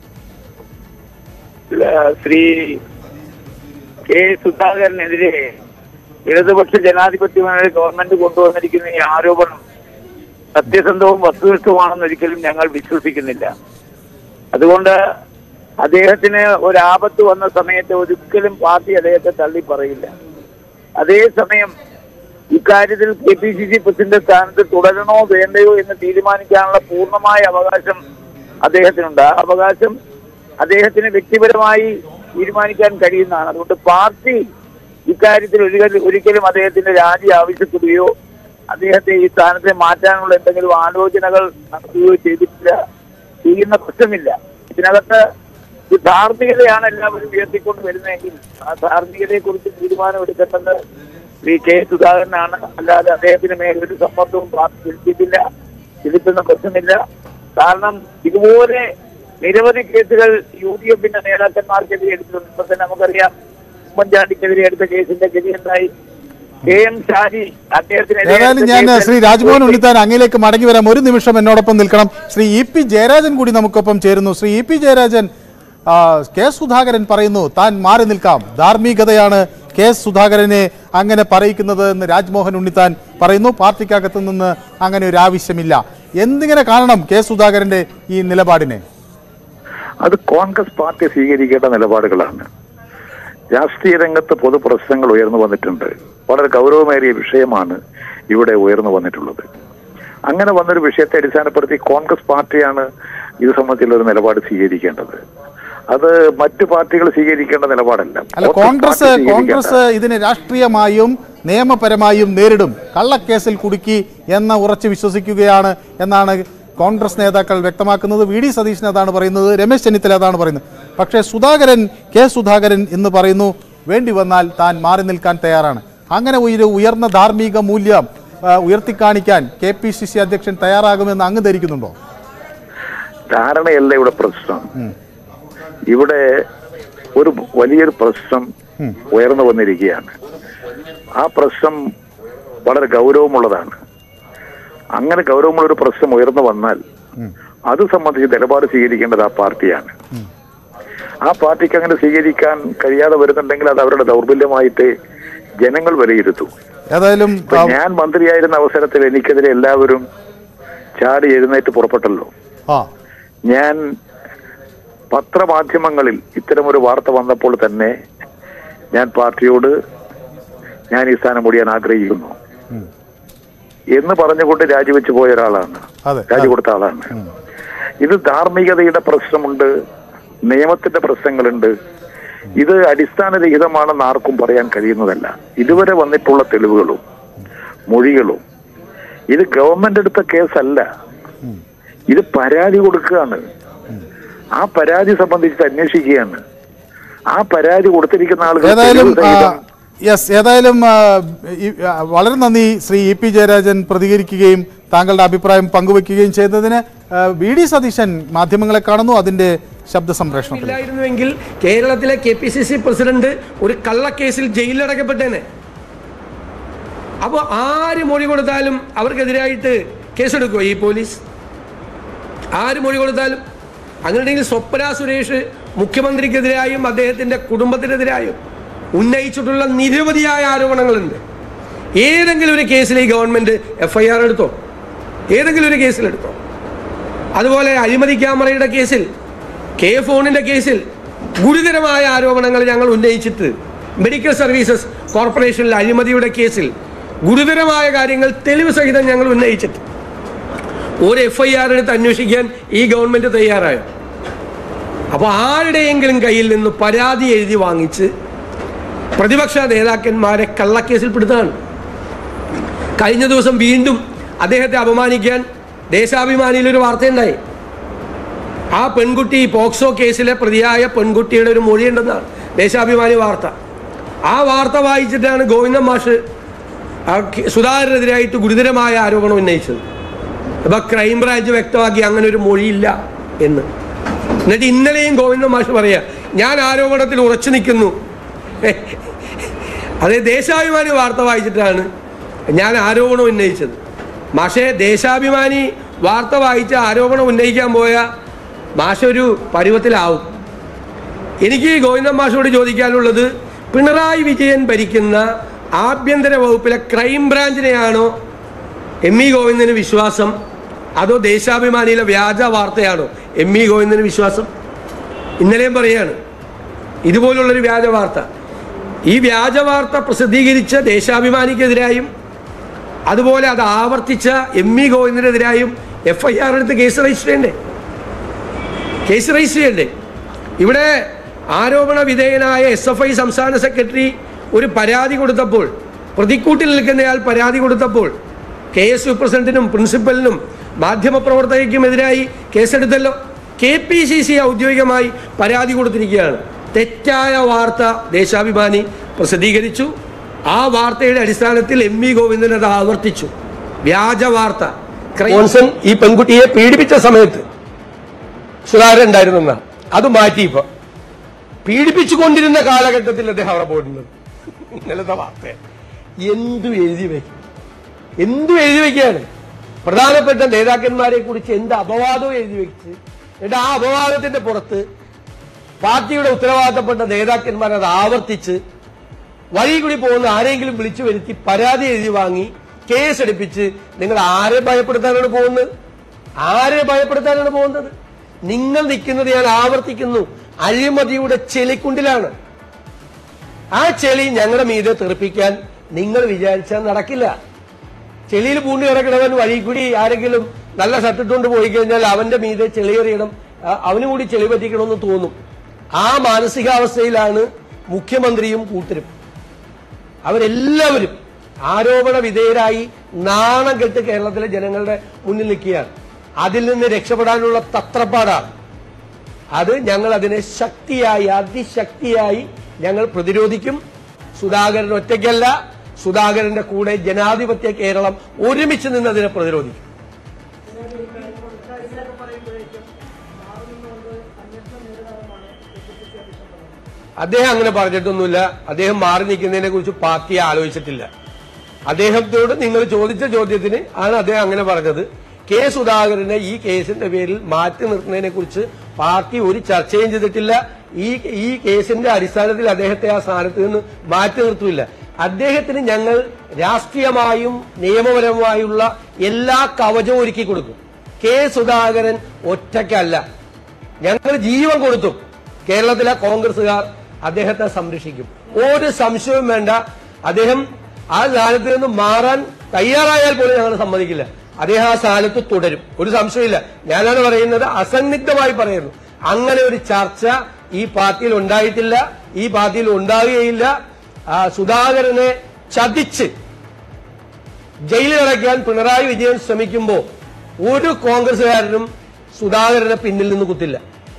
ശ്രീ കെ സുധാകരനെതിരെ ഇടതുപക്ഷ ജനാധിപത്യമായ ഗവൺമെന്റ് കൊണ്ടുവന്നിരിക്കുന്ന ഈ ആരോപണം സത്യസന്ധവും വസ്തുനിഷ്ഠമാണെന്ന് ഒരിക്കലും ഞങ്ങൾ വിശ്വസിക്കുന്നില്ല. അതുകൊണ്ട് അദ്ദേഹത്തിന് ഒരാപത്ത് വന്ന സമയത്ത് ഒരിക്കലും പാർട്ടി അദ്ദേഹത്തെ തള്ളി പറയില്ല. അതേസമയം ഇക്കാര്യത്തിൽ KPCC പ്രസിഡന്റ് സ്ഥാനത്ത് തുടരണോ വേണ്ടയോ എന്ന് തീരുമാനിക്കാനുള്ള പൂർണ്ണമായ അവകാശം അദ്ദേഹത്തിനുണ്ട്. ആ അവകാശം അദ്ദേഹത്തിന് വ്യക്തിപരമായി തീരുമാനിക്കാൻ കഴിയുന്നതാണ്. അതുകൊണ്ട് പാർട്ടി ഇക്കാര്യത്തിൽ ഒരിക്കലും അദ്ദേഹത്തിന്റെ രാജി ആവശ്യപ്പെടുകയോ അദ്ദേഹത്തെ ഈ സ്ഥാനത്തെ മാറ്റാനുള്ള എന്തെങ്കിലും ആലോചനകൾ നടത്തുകയോ ചെയ്തിട്ടില്ല, ചെയ്യുന്ന പ്രശ്നമില്ല. ഇതിനകത്ത് ധാർമ്മികതയാണ് എല്ലാവരും ഉയർത്തിക്കൊണ്ട് വരുന്നതെങ്കിൽ ആ ധാർമ്മികതയെ കുറിച്ച് തീരുമാനമെടുക്കേണ്ടത് ശ്രീ കെ സുധാകരനാണ്. അല്ലാതെ അദ്ദേഹത്തിന് മേൽ ഒരു സമ്മർദ്ദവും പാർട്ടി ചെലുത്തിയിട്ടില്ല, ചെലുത്തുന്ന പ്രശ്നമില്ല. കാരണം ഇതുപോലെ നിരവധി കേസുകൾ UDFന്റെ നേതാക്കന്മാർക്കെതിരെ എടുത്തിട്ടുണ്ട്. ഇപ്പൊ തന്നെ നമുക്കറിയാം ഉമ്മൻചാണ്ടിക്കെതിരെ എടുത്ത കേസിന്റെ ഗതി എന്തായി. KM ഷാജി ഏതായാലും ഞാൻ ശ്രീ രാജ്മോഹൻ ഉണ്ണിത്താൻ അങ്ങയിലേക്ക് മടങ്ങി വരാം. ഒരു നിമിഷം എന്നോടൊപ്പം നിൽക്കണം. ശ്രീ EP ജയരാജൻ കൂടി നമുക്കൊപ്പം ചേരുന്നു. ശ്രീ EP ജയരാജൻ, കെ സുധാകരൻ പറയുന്നു താൻ മാറി നിൽക്കാം, ധാർമ്മികതയാണ് കെ സുധാകരനെ അങ്ങനെ പറയിക്കുന്നത് എന്ന് രാജ്മോഹൻ ഉണ്ണിത്താൻ പറയുന്നു. പാർട്ടിക്കകത്തു നിന്ന് അങ്ങനെ ഒരു ആവശ്യമില്ല. എന്തിങ്ങനെ കാണണം കെ സുധാകരന്റെ ഈ നിലപാടിനെ? അത് കോൺഗ്രസ് പാർട്ടി സ്വീകരിക്കേണ്ട നിലപാടുകളാണ്. രാഷ്ട്രീയ രംഗത്ത് പൊതുപ്രശ്നങ്ങൾ ഉയർന്നു വന്നിട്ടുണ്ട്. വളരെ ഗൗരവമേറിയ വിഷയമാണ് ഇവിടെ ഉയർന്നു വന്നിട്ടുള്ളത്. അങ്ങനെ വന്നൊരു വിഷയത്തെ അടിസ്ഥാനപ്പെടുത്തി കോൺഗ്രസ് പാർട്ടിയാണ് ഇത് സംബന്ധിച്ചുള്ള ഒരു നിലപാട് സ്വീകരിക്കേണ്ടത്. അത് മറ്റു പാർട്ടികൾ സ്വീകരിക്കേണ്ട നിലപാടല്ല. അല്ല, കോൺഗ്രസ് ഇതിനെ രാഷ്ട്രീയമായും നിയമപരമായും നേരിടും. കള്ളക്കേസിൽ കുടുക്കി എന്ന് ഉറച്ചു വിശ്വസിക്കുകയാണ് എന്നാണ് കോൺഗ്രസ് നേതാക്കൾ വ്യക്തമാക്കുന്നത്. വി ഡി സതീശൻ അതാണ് പറയുന്നത്, രമേശ് ചെന്നിത്തല അതാണ് പറയുന്നത്. പക്ഷേ കെ സുധാകരൻ എന്ന് പറയുന്നു, വേണ്ടി വന്നാൽ താൻ മാറി നിൽക്കാൻ തയ്യാറാണ്. അങ്ങനെ ഒരു ഉയർന്ന ധാർമ്മിക മൂല്യം ഉയർത്തിക്കാണിക്കാൻ KPCC അധ്യക്ഷൻ തയ്യാറാകുമെന്ന് അങ്ങ് ധരിക്കുന്നുണ്ടോ? ധാരണയല്ല ഇവിടെ പ്രശ്നം. ഇവിടെ ഒരു വലിയൊരു പ്രശ്നം ഉയർന്നു വന്നിരിക്കുകയാണ്. ആ പ്രശ്നം വളരെ ഗൗരവമുള്ളതാണ്. അങ്ങനെ ഗൗരവമുള്ള ഒരു പ്രശ്നം ഉയർന്നു വന്നാൽ അത് സംബന്ധിച്ച് നിലപാട് സ്വീകരിക്കേണ്ടത് ആ പാർട്ടിയാണ്. ആ പാർട്ടിക്ക് അങ്ങനെ സ്വീകരിക്കാൻ കഴിയാതെ വരുന്നുണ്ടെങ്കിൽ അത് അവരുടെ ദൗർബല്യമായിട്ട് ജനങ്ങൾ വിലയിരുത്തും. ഏതായാലും ഞാൻ മന്ത്രിയായിരുന്ന അവസരത്തിൽ എനിക്കെതിരെ എല്ലാവരും ചാടി എഴുന്നേറ്റ് പുറപ്പെട്ടല്ലോ. ഞാൻ പത്രമാധ്യമങ്ങളിൽ ഇത്തരമൊരു വാർത്ത വന്നപ്പോൾ തന്നെ ഞാൻ പാർട്ടിയോട് ഞാൻ ഈ സ്ഥാനം ഒഴിയാൻ ആഗ്രഹിക്കുന്നു എന്ന് പറഞ്ഞുകൊണ്ട് രാജിവെച്ച് പോയ ഒരാളാണ്, രാജികൊടുത്ത ആളാണ്. ഇത് ധാർമ്മികതയുടെ പ്രശ്നമുണ്ട്, നിയമത്തിന്റെ പ്രശ്നങ്ങളുണ്ട്. ഇത് അടിസ്ഥാനരഹിതമാണെന്ന് ആർക്കും പറയാൻ കഴിയുന്നതല്ല. ഇതുവരെ വന്നിട്ടുള്ള തെളിവുകളും മൊഴികളും ഇത് ഗവൺമെന്റ് എടുത്ത കേസല്ല, ഇത് പരാതി കൊടുക്കുകയാണ്. ആ പരാതി സംബന്ധിച്ച് അന്വേഷിക്കുകയാണ്. ആ പരാതി കൊടുത്തിരിക്കുന്ന ആളുകൾ ഏതായാലും വളരെ നന്ദി ശ്രീ EP ജയരാജൻ പ്രതികരിക്കുകയും താങ്കളുടെ അഭിപ്രായം പങ്കുവെക്കുകയും ചെയ്തതിന്. വി ഡി സതീശൻ മാധ്യമങ്ങളെ കാണുന്നു, അതിന്റെ ശബ്ദ സംപ്രേഷണത്തിലായിരുന്നുവെങ്കിൽ കേരളത്തിലെ KPCC പ്രസിഡന്റ് ഒരു കള്ളക്കേസിൽ ജയിലിലടക്കപ്പെട്ടേനെ. അപ്പോൾ ആര് മൊഴി കൊടുത്താലും അവർക്കെതിരായിട്ട് കേസെടുക്കുമോ ഈ പോലീസ്? ആര് മൊഴി കൊടുത്താലും? അങ്ങനെയുണ്ടെങ്കിൽ സ്വപ്ന സുരേഷ് മുഖ്യമന്ത്രിക്കെതിരായും അദ്ദേഹത്തിന്റെ കുടുംബത്തിനെതിരായും ഉന്നയിച്ചിട്ടുള്ള നിരവധിയായ ആരോപണങ്ങളുണ്ട്. ഏതെങ്കിലും ഒരു കേസിൽ ഈ ഗവൺമെന്റ് FIR എടുത്തോ? ഏതെങ്കിലും ഒരു കേസിലെടുത്തോ? അതുപോലെ അഴിമതി ക്യാമറയുടെ കേസിൽ, ഫോണിന്റെ കേസിൽ ഗുരുതരമായ ആരോപണങ്ങൾ ഞങ്ങൾ ഉന്നയിച്ചിട്ട്, മെഡിക്കൽ സർവീസസ് കോർപ്പറേഷനിൽ അഴിമതിയുടെ കേസിൽ ഗുരുതരമായ കാര്യങ്ങൾ തെളിവ് സഹിതം ഞങ്ങൾ ഉന്നയിച്ചിട്ട് ഒരു FIR എടുത്ത് അന്വേഷിക്കാൻ ഈ ഗവൺമെന്റ് തയ്യാറായോ? അപ്പോൾ ആരുടെയെങ്കിലും കയ്യിൽ നിന്ന് പരാതി എഴുതി വാങ്ങിച്ച് പ്രതിപക്ഷ നേതാക്കന്മാരെ കള്ളക്കേസിൽ പെടുത്താണ്. കഴിഞ്ഞ ദിവസം വീണ്ടും അദ്ദേഹത്തെ അപമാനിക്കാൻ ദേശാഭിമാനിയിലൊരു വാർത്തയുണ്ടായി. ആ പെൺകുട്ടി പോക്സോ കേസിലെ പ്രതിയായ പെൺകുട്ടിയുടെ ഒരു മൊഴിയുണ്ടെന്നാണ് ദേശാഭിമാനി വാർത്ത. ആ വാർത്ത വായിച്ചിട്ടാണ് ഗോവിന്ദൻ മാഷ് സുധാകരനെതിരായിട്ട് ഗുരുതരമായ ആരോപണം ഉന്നയിച്ചത്. അപ്പൊ ക്രൈംബ്രാഞ്ച് വ്യക്തമാക്കി അങ്ങനെ ഒരു മൊഴിയില്ല എന്ന്. എന്നിട്ട് ഇന്നലെയും ഗോവിന്ദൻ മാഷ് പറയാ, ഞാൻ ആരോപണത്തിൽ ഉറച്ചു നിൽക്കുന്നു. അതേ ദേശാഭിമാനി വാർത്ത വായിച്ചിട്ടാണ് ഞാൻ ആരോപണം ഉന്നയിച്ചത്. മാഷെ, ദേശാഭിമാനി വാർത്ത വായിച്ച ആരോപണം ഉന്നയിക്കാൻ പോയ മാഷ ഒരു പരുവത്തിലാവും. എനിക്ക് ഗോവിന്ദൻ മാഷോട് ചോദിക്കാനുള്ളത്, പിണറായി വിജയൻ ഭരിക്കുന്ന ആഭ്യന്തര വകുപ്പിലെ ക്രൈംബ്രാഞ്ചിനെയാണോ ഗോവിന്ദന് വിശ്വാസം, അതോ ദേശാഭിമാനിയിലെ വ്യാജ വാർത്തയാണോ ഗോവിന്ദന് വിശ്വാസം? ഇന്നലെയും പറയാണ് ഇതുപോലുള്ളൊരു വ്യാജ വാർത്ത. ഈ വ്യാജ വാർത്ത പ്രസിദ്ധീകരിച്ച ദേശാഭിമാനിക്കെതിരായും അതുപോലെ അത് ആവർത്തിച്ച ഗോവിന്ദനെതിരായും FIR എടുത്ത് കേസ് രജിസ്റ്റർ ചെയ്യണ്ടേ? ഇവിടെ ആരോപണ വിധേയനായ SFI സംസ്ഥാന സെക്രട്ടറി ഒരു പരാതി കൊടുത്തപ്പോൾ, പ്രതിക്കൂട്ടിൽ നിൽക്കുന്നയാൾ പരാതി കൊടുത്തപ്പോൾ KSU പ്രസിഡന്റിനും പ്രിൻസിപ്പലിനും മാധ്യമപ്രവർത്തകയ്ക്കുമെതിരായി കേസെടുത്തല്ലോ. KPCC ഔദ്യോഗികമായി പരാതി കൊടുത്തിരിക്കുകയാണ്. തെറ്റായ വാർത്ത ദേശാഭിമാനി പ്രസിദ്ധീകരിച്ചു. ആ വാർത്തയുടെ അടിസ്ഥാനത്തിൽ ഗോവിന്ദൻ അത് ആവർത്തിച്ചു. വ്യാജ വാർത്ത. ഈ പെൺകുട്ടിയെ പീഡിപ്പിച്ച സമയത്ത് സുധാകരൻ ഉണ്ടായിരുന്ന അത് മാറ്റി ഇപ്പൊ പീഡിപ്പിച്ചുകൊണ്ടിരുന്ന കാലഘട്ടത്തിൽ അദ്ദേഹം അവിടെ പോയിരുന്നത്. ഇന്നലത്തെ വാർത്ത എന്തു എഴുതി വയ്ക്കുകയാണ്? പ്രധാനപ്പെട്ട നേതാക്കന്മാരെ കുറിച്ച് എന്ത് അപവാദവും എഴുതി വെച്ച്, എന്നിട്ട് ആ അപവാദത്തിന്റെ പുറത്ത് പാർട്ടിയുടെ ഉത്തരവാദിത്തപ്പെട്ട നേതാക്കന്മാർ അത് ആവർത്തിച്ച് വഴി കൂടി പോകുന്ന ആരെങ്കിലും വിളിച്ചു വരുത്തി പരാതി എഴുതി വാങ്ങി കേസെടുപ്പിച്ച് നിങ്ങൾ ആരെ ഭയപ്പെടുത്താനാണ് പോകുന്നത്? ആരെ ഭയപ്പെടുത്താനാണ് പോകുന്നത്? നിങ്ങൾ നിൽക്കുന്നത്, ഞാൻ ആവർത്തിക്കുന്നു, അഴിമതിയുടെ ചെളിക്കുണ്ടിലാണ്. ആ ചെളി ഞങ്ങളുടെ മീതെ തെറിപ്പിക്കാൻ നിങ്ങൾ വിചാരിച്ചാൽ നടക്കില്ല. ചെളിയിൽ പൂണ്ടി കിടക്കണവൻ വഴി കൂടി ആരെങ്കിലും നല്ല ഷർട്ടിട്ടുകൊണ്ട് പോയി കഴിഞ്ഞാൽ അവന്റെ മീതെ ചെളിയെറിയണം, അവനും കൂടി ചെളി പറ്റിക്കണമെന്ന് തോന്നും. ആ മാനസികാവസ്ഥയിലാണ് മുഖ്യമന്ത്രിയും കൂട്ടരും. അവരെല്ലാവരും ആരോപണ വിധേയരായി നാണം കെട്ട് കേരളത്തിലെ ജനങ്ങളുടെ മുന്നിൽ നിൽക്കുകയാണ്. അതിൽ നിന്ന് രക്ഷപ്പെടാനുള്ള തത്രപ്പാടാണ് അത്. ഞങ്ങൾ അതിനെ ശക്തിയായി, അതിശക്തിയായി ഞങ്ങൾ പ്രതിരോധിക്കും. സുധാകരൻ ഒറ്റയ്ക്കല്ല, സുധാകരന്റെ കൂടെ ജനാധിപത്യ കേരളം ഒരുമിച്ച് നിന്ന് അതിനെ പ്രതിരോധിക്കും. അദ്ദേഹം അങ്ങനെ പറഞ്ഞിട്ടൊന്നുമില്ല. അദ്ദേഹം മാറി നിൽക്കുന്നതിനെ കുറിച്ച് പാർട്ടി ആലോചിച്ചിട്ടില്ല. അദ്ദേഹത്തോട് നിങ്ങൾ ചോദിച്ച ചോദ്യത്തിന് ആണ് അദ്ദേഹം അങ്ങനെ പറഞ്ഞത്. കെ സുധാകരനെ ഈ കേസിന്റെ പേരിൽ മാറ്റി നിർത്തുന്നതിനെ കുറിച്ച് പാർട്ടി ഒരു ചർച്ചയും ചെയ്തിട്ടില്ല. ഈ കേസിന്റെ അടിസ്ഥാനത്തിൽ അദ്ദേഹത്തെ ആ സ്ഥാനത്ത് നിന്ന് മാറ്റി നിർത്തില്ല. അദ്ദേഹത്തിന് ഞങ്ങൾ രാഷ്ട്രീയമായും നിയമപരമായുള്ള എല്ലാ കവചവും ഒരുക്കി കൊടുക്കും. കെ സുധാകരൻ ഒറ്റയ്ക്കല്ല, ഞങ്ങൾ ജീവൻ കൊടുത്തു. കേരളത്തിലെ കോൺഗ്രസുകാർ അദ്ദേഹത്തെ സംരക്ഷിക്കും, ഒരു സംശയവും വേണ്ട. അദ്ദേഹം ആ സ്ഥാനത്ത് നിന്ന് മാറാൻ തയ്യാറായാൽ പോലും ഞങ്ങൾ സമ്മതിക്കില്ല. അദ്ദേഹം ആ സ്ഥാനത്ത് തുടരും, ഒരു സംശയമില്ല. ഞാനാണ് പറയുന്നത്, അസന്നിഗ്ധമായി പറയുന്നു. അങ്ങനെ ഒരു ചർച്ച ഈ പാർട്ടിയിൽ ഉണ്ടായിട്ടില്ല, ഈ പാർട്ടിയിൽ ഉണ്ടാവുകയില്ല. സുധാകരനെ ചതിച്ച് ജയിലിലടയ്ക്കാൻ പിണറായി വിജയൻ ശ്രമിക്കുമ്പോൾ ഒരു കോൺഗ്രസുകാരനും സുധാകരനെ പിന്നിൽ നിന്ന് കുത്തില്ല.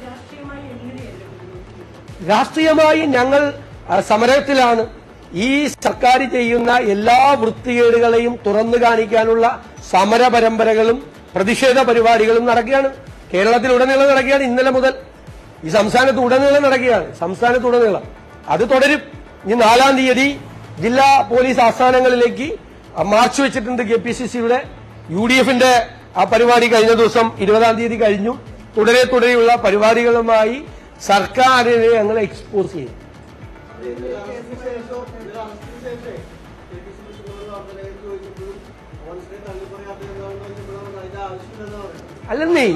രാഷ്ട്രീയമായി ഞങ്ങൾ സമരത്തിലാണ്. ഈ സർക്കാർ ചെയ്യുന്ന എല്ലാ വൃത്തികേടുകളെയും തുറന്നു കാണിക്കാനുള്ള സമര പരമ്പരകളും പ്രതിഷേധ പരിപാടികളും നടക്കുകയാണ്. കേരളത്തിലുടനീളം നടക്കുകയാണ്. ഇന്നലെ മുതൽ ഈ സംസ്ഥാനത്തുടനീളം നടക്കുകയാണ്. സംസ്ഥാനത്തുടനീളം അത് തുടരും. ഇനി 4-ാം തീയതി ജില്ലാ പോലീസ് ആസ്ഥാനങ്ങളിലേക്ക് മാർച്ച് വെച്ചിട്ടുണ്ട് KPCCയുടെ. UDFന്റെ ആ പരിപാടി കഴിഞ്ഞ ദിവസം 20-ാം തീയതി കഴിഞ്ഞു. തുടരെയുള്ള പരിപാടികളുമായി സർക്കാരിനെ ഞങ്ങൾ എക്സ്പോസ് ചെയ്യും. അല്ലെന്നേ,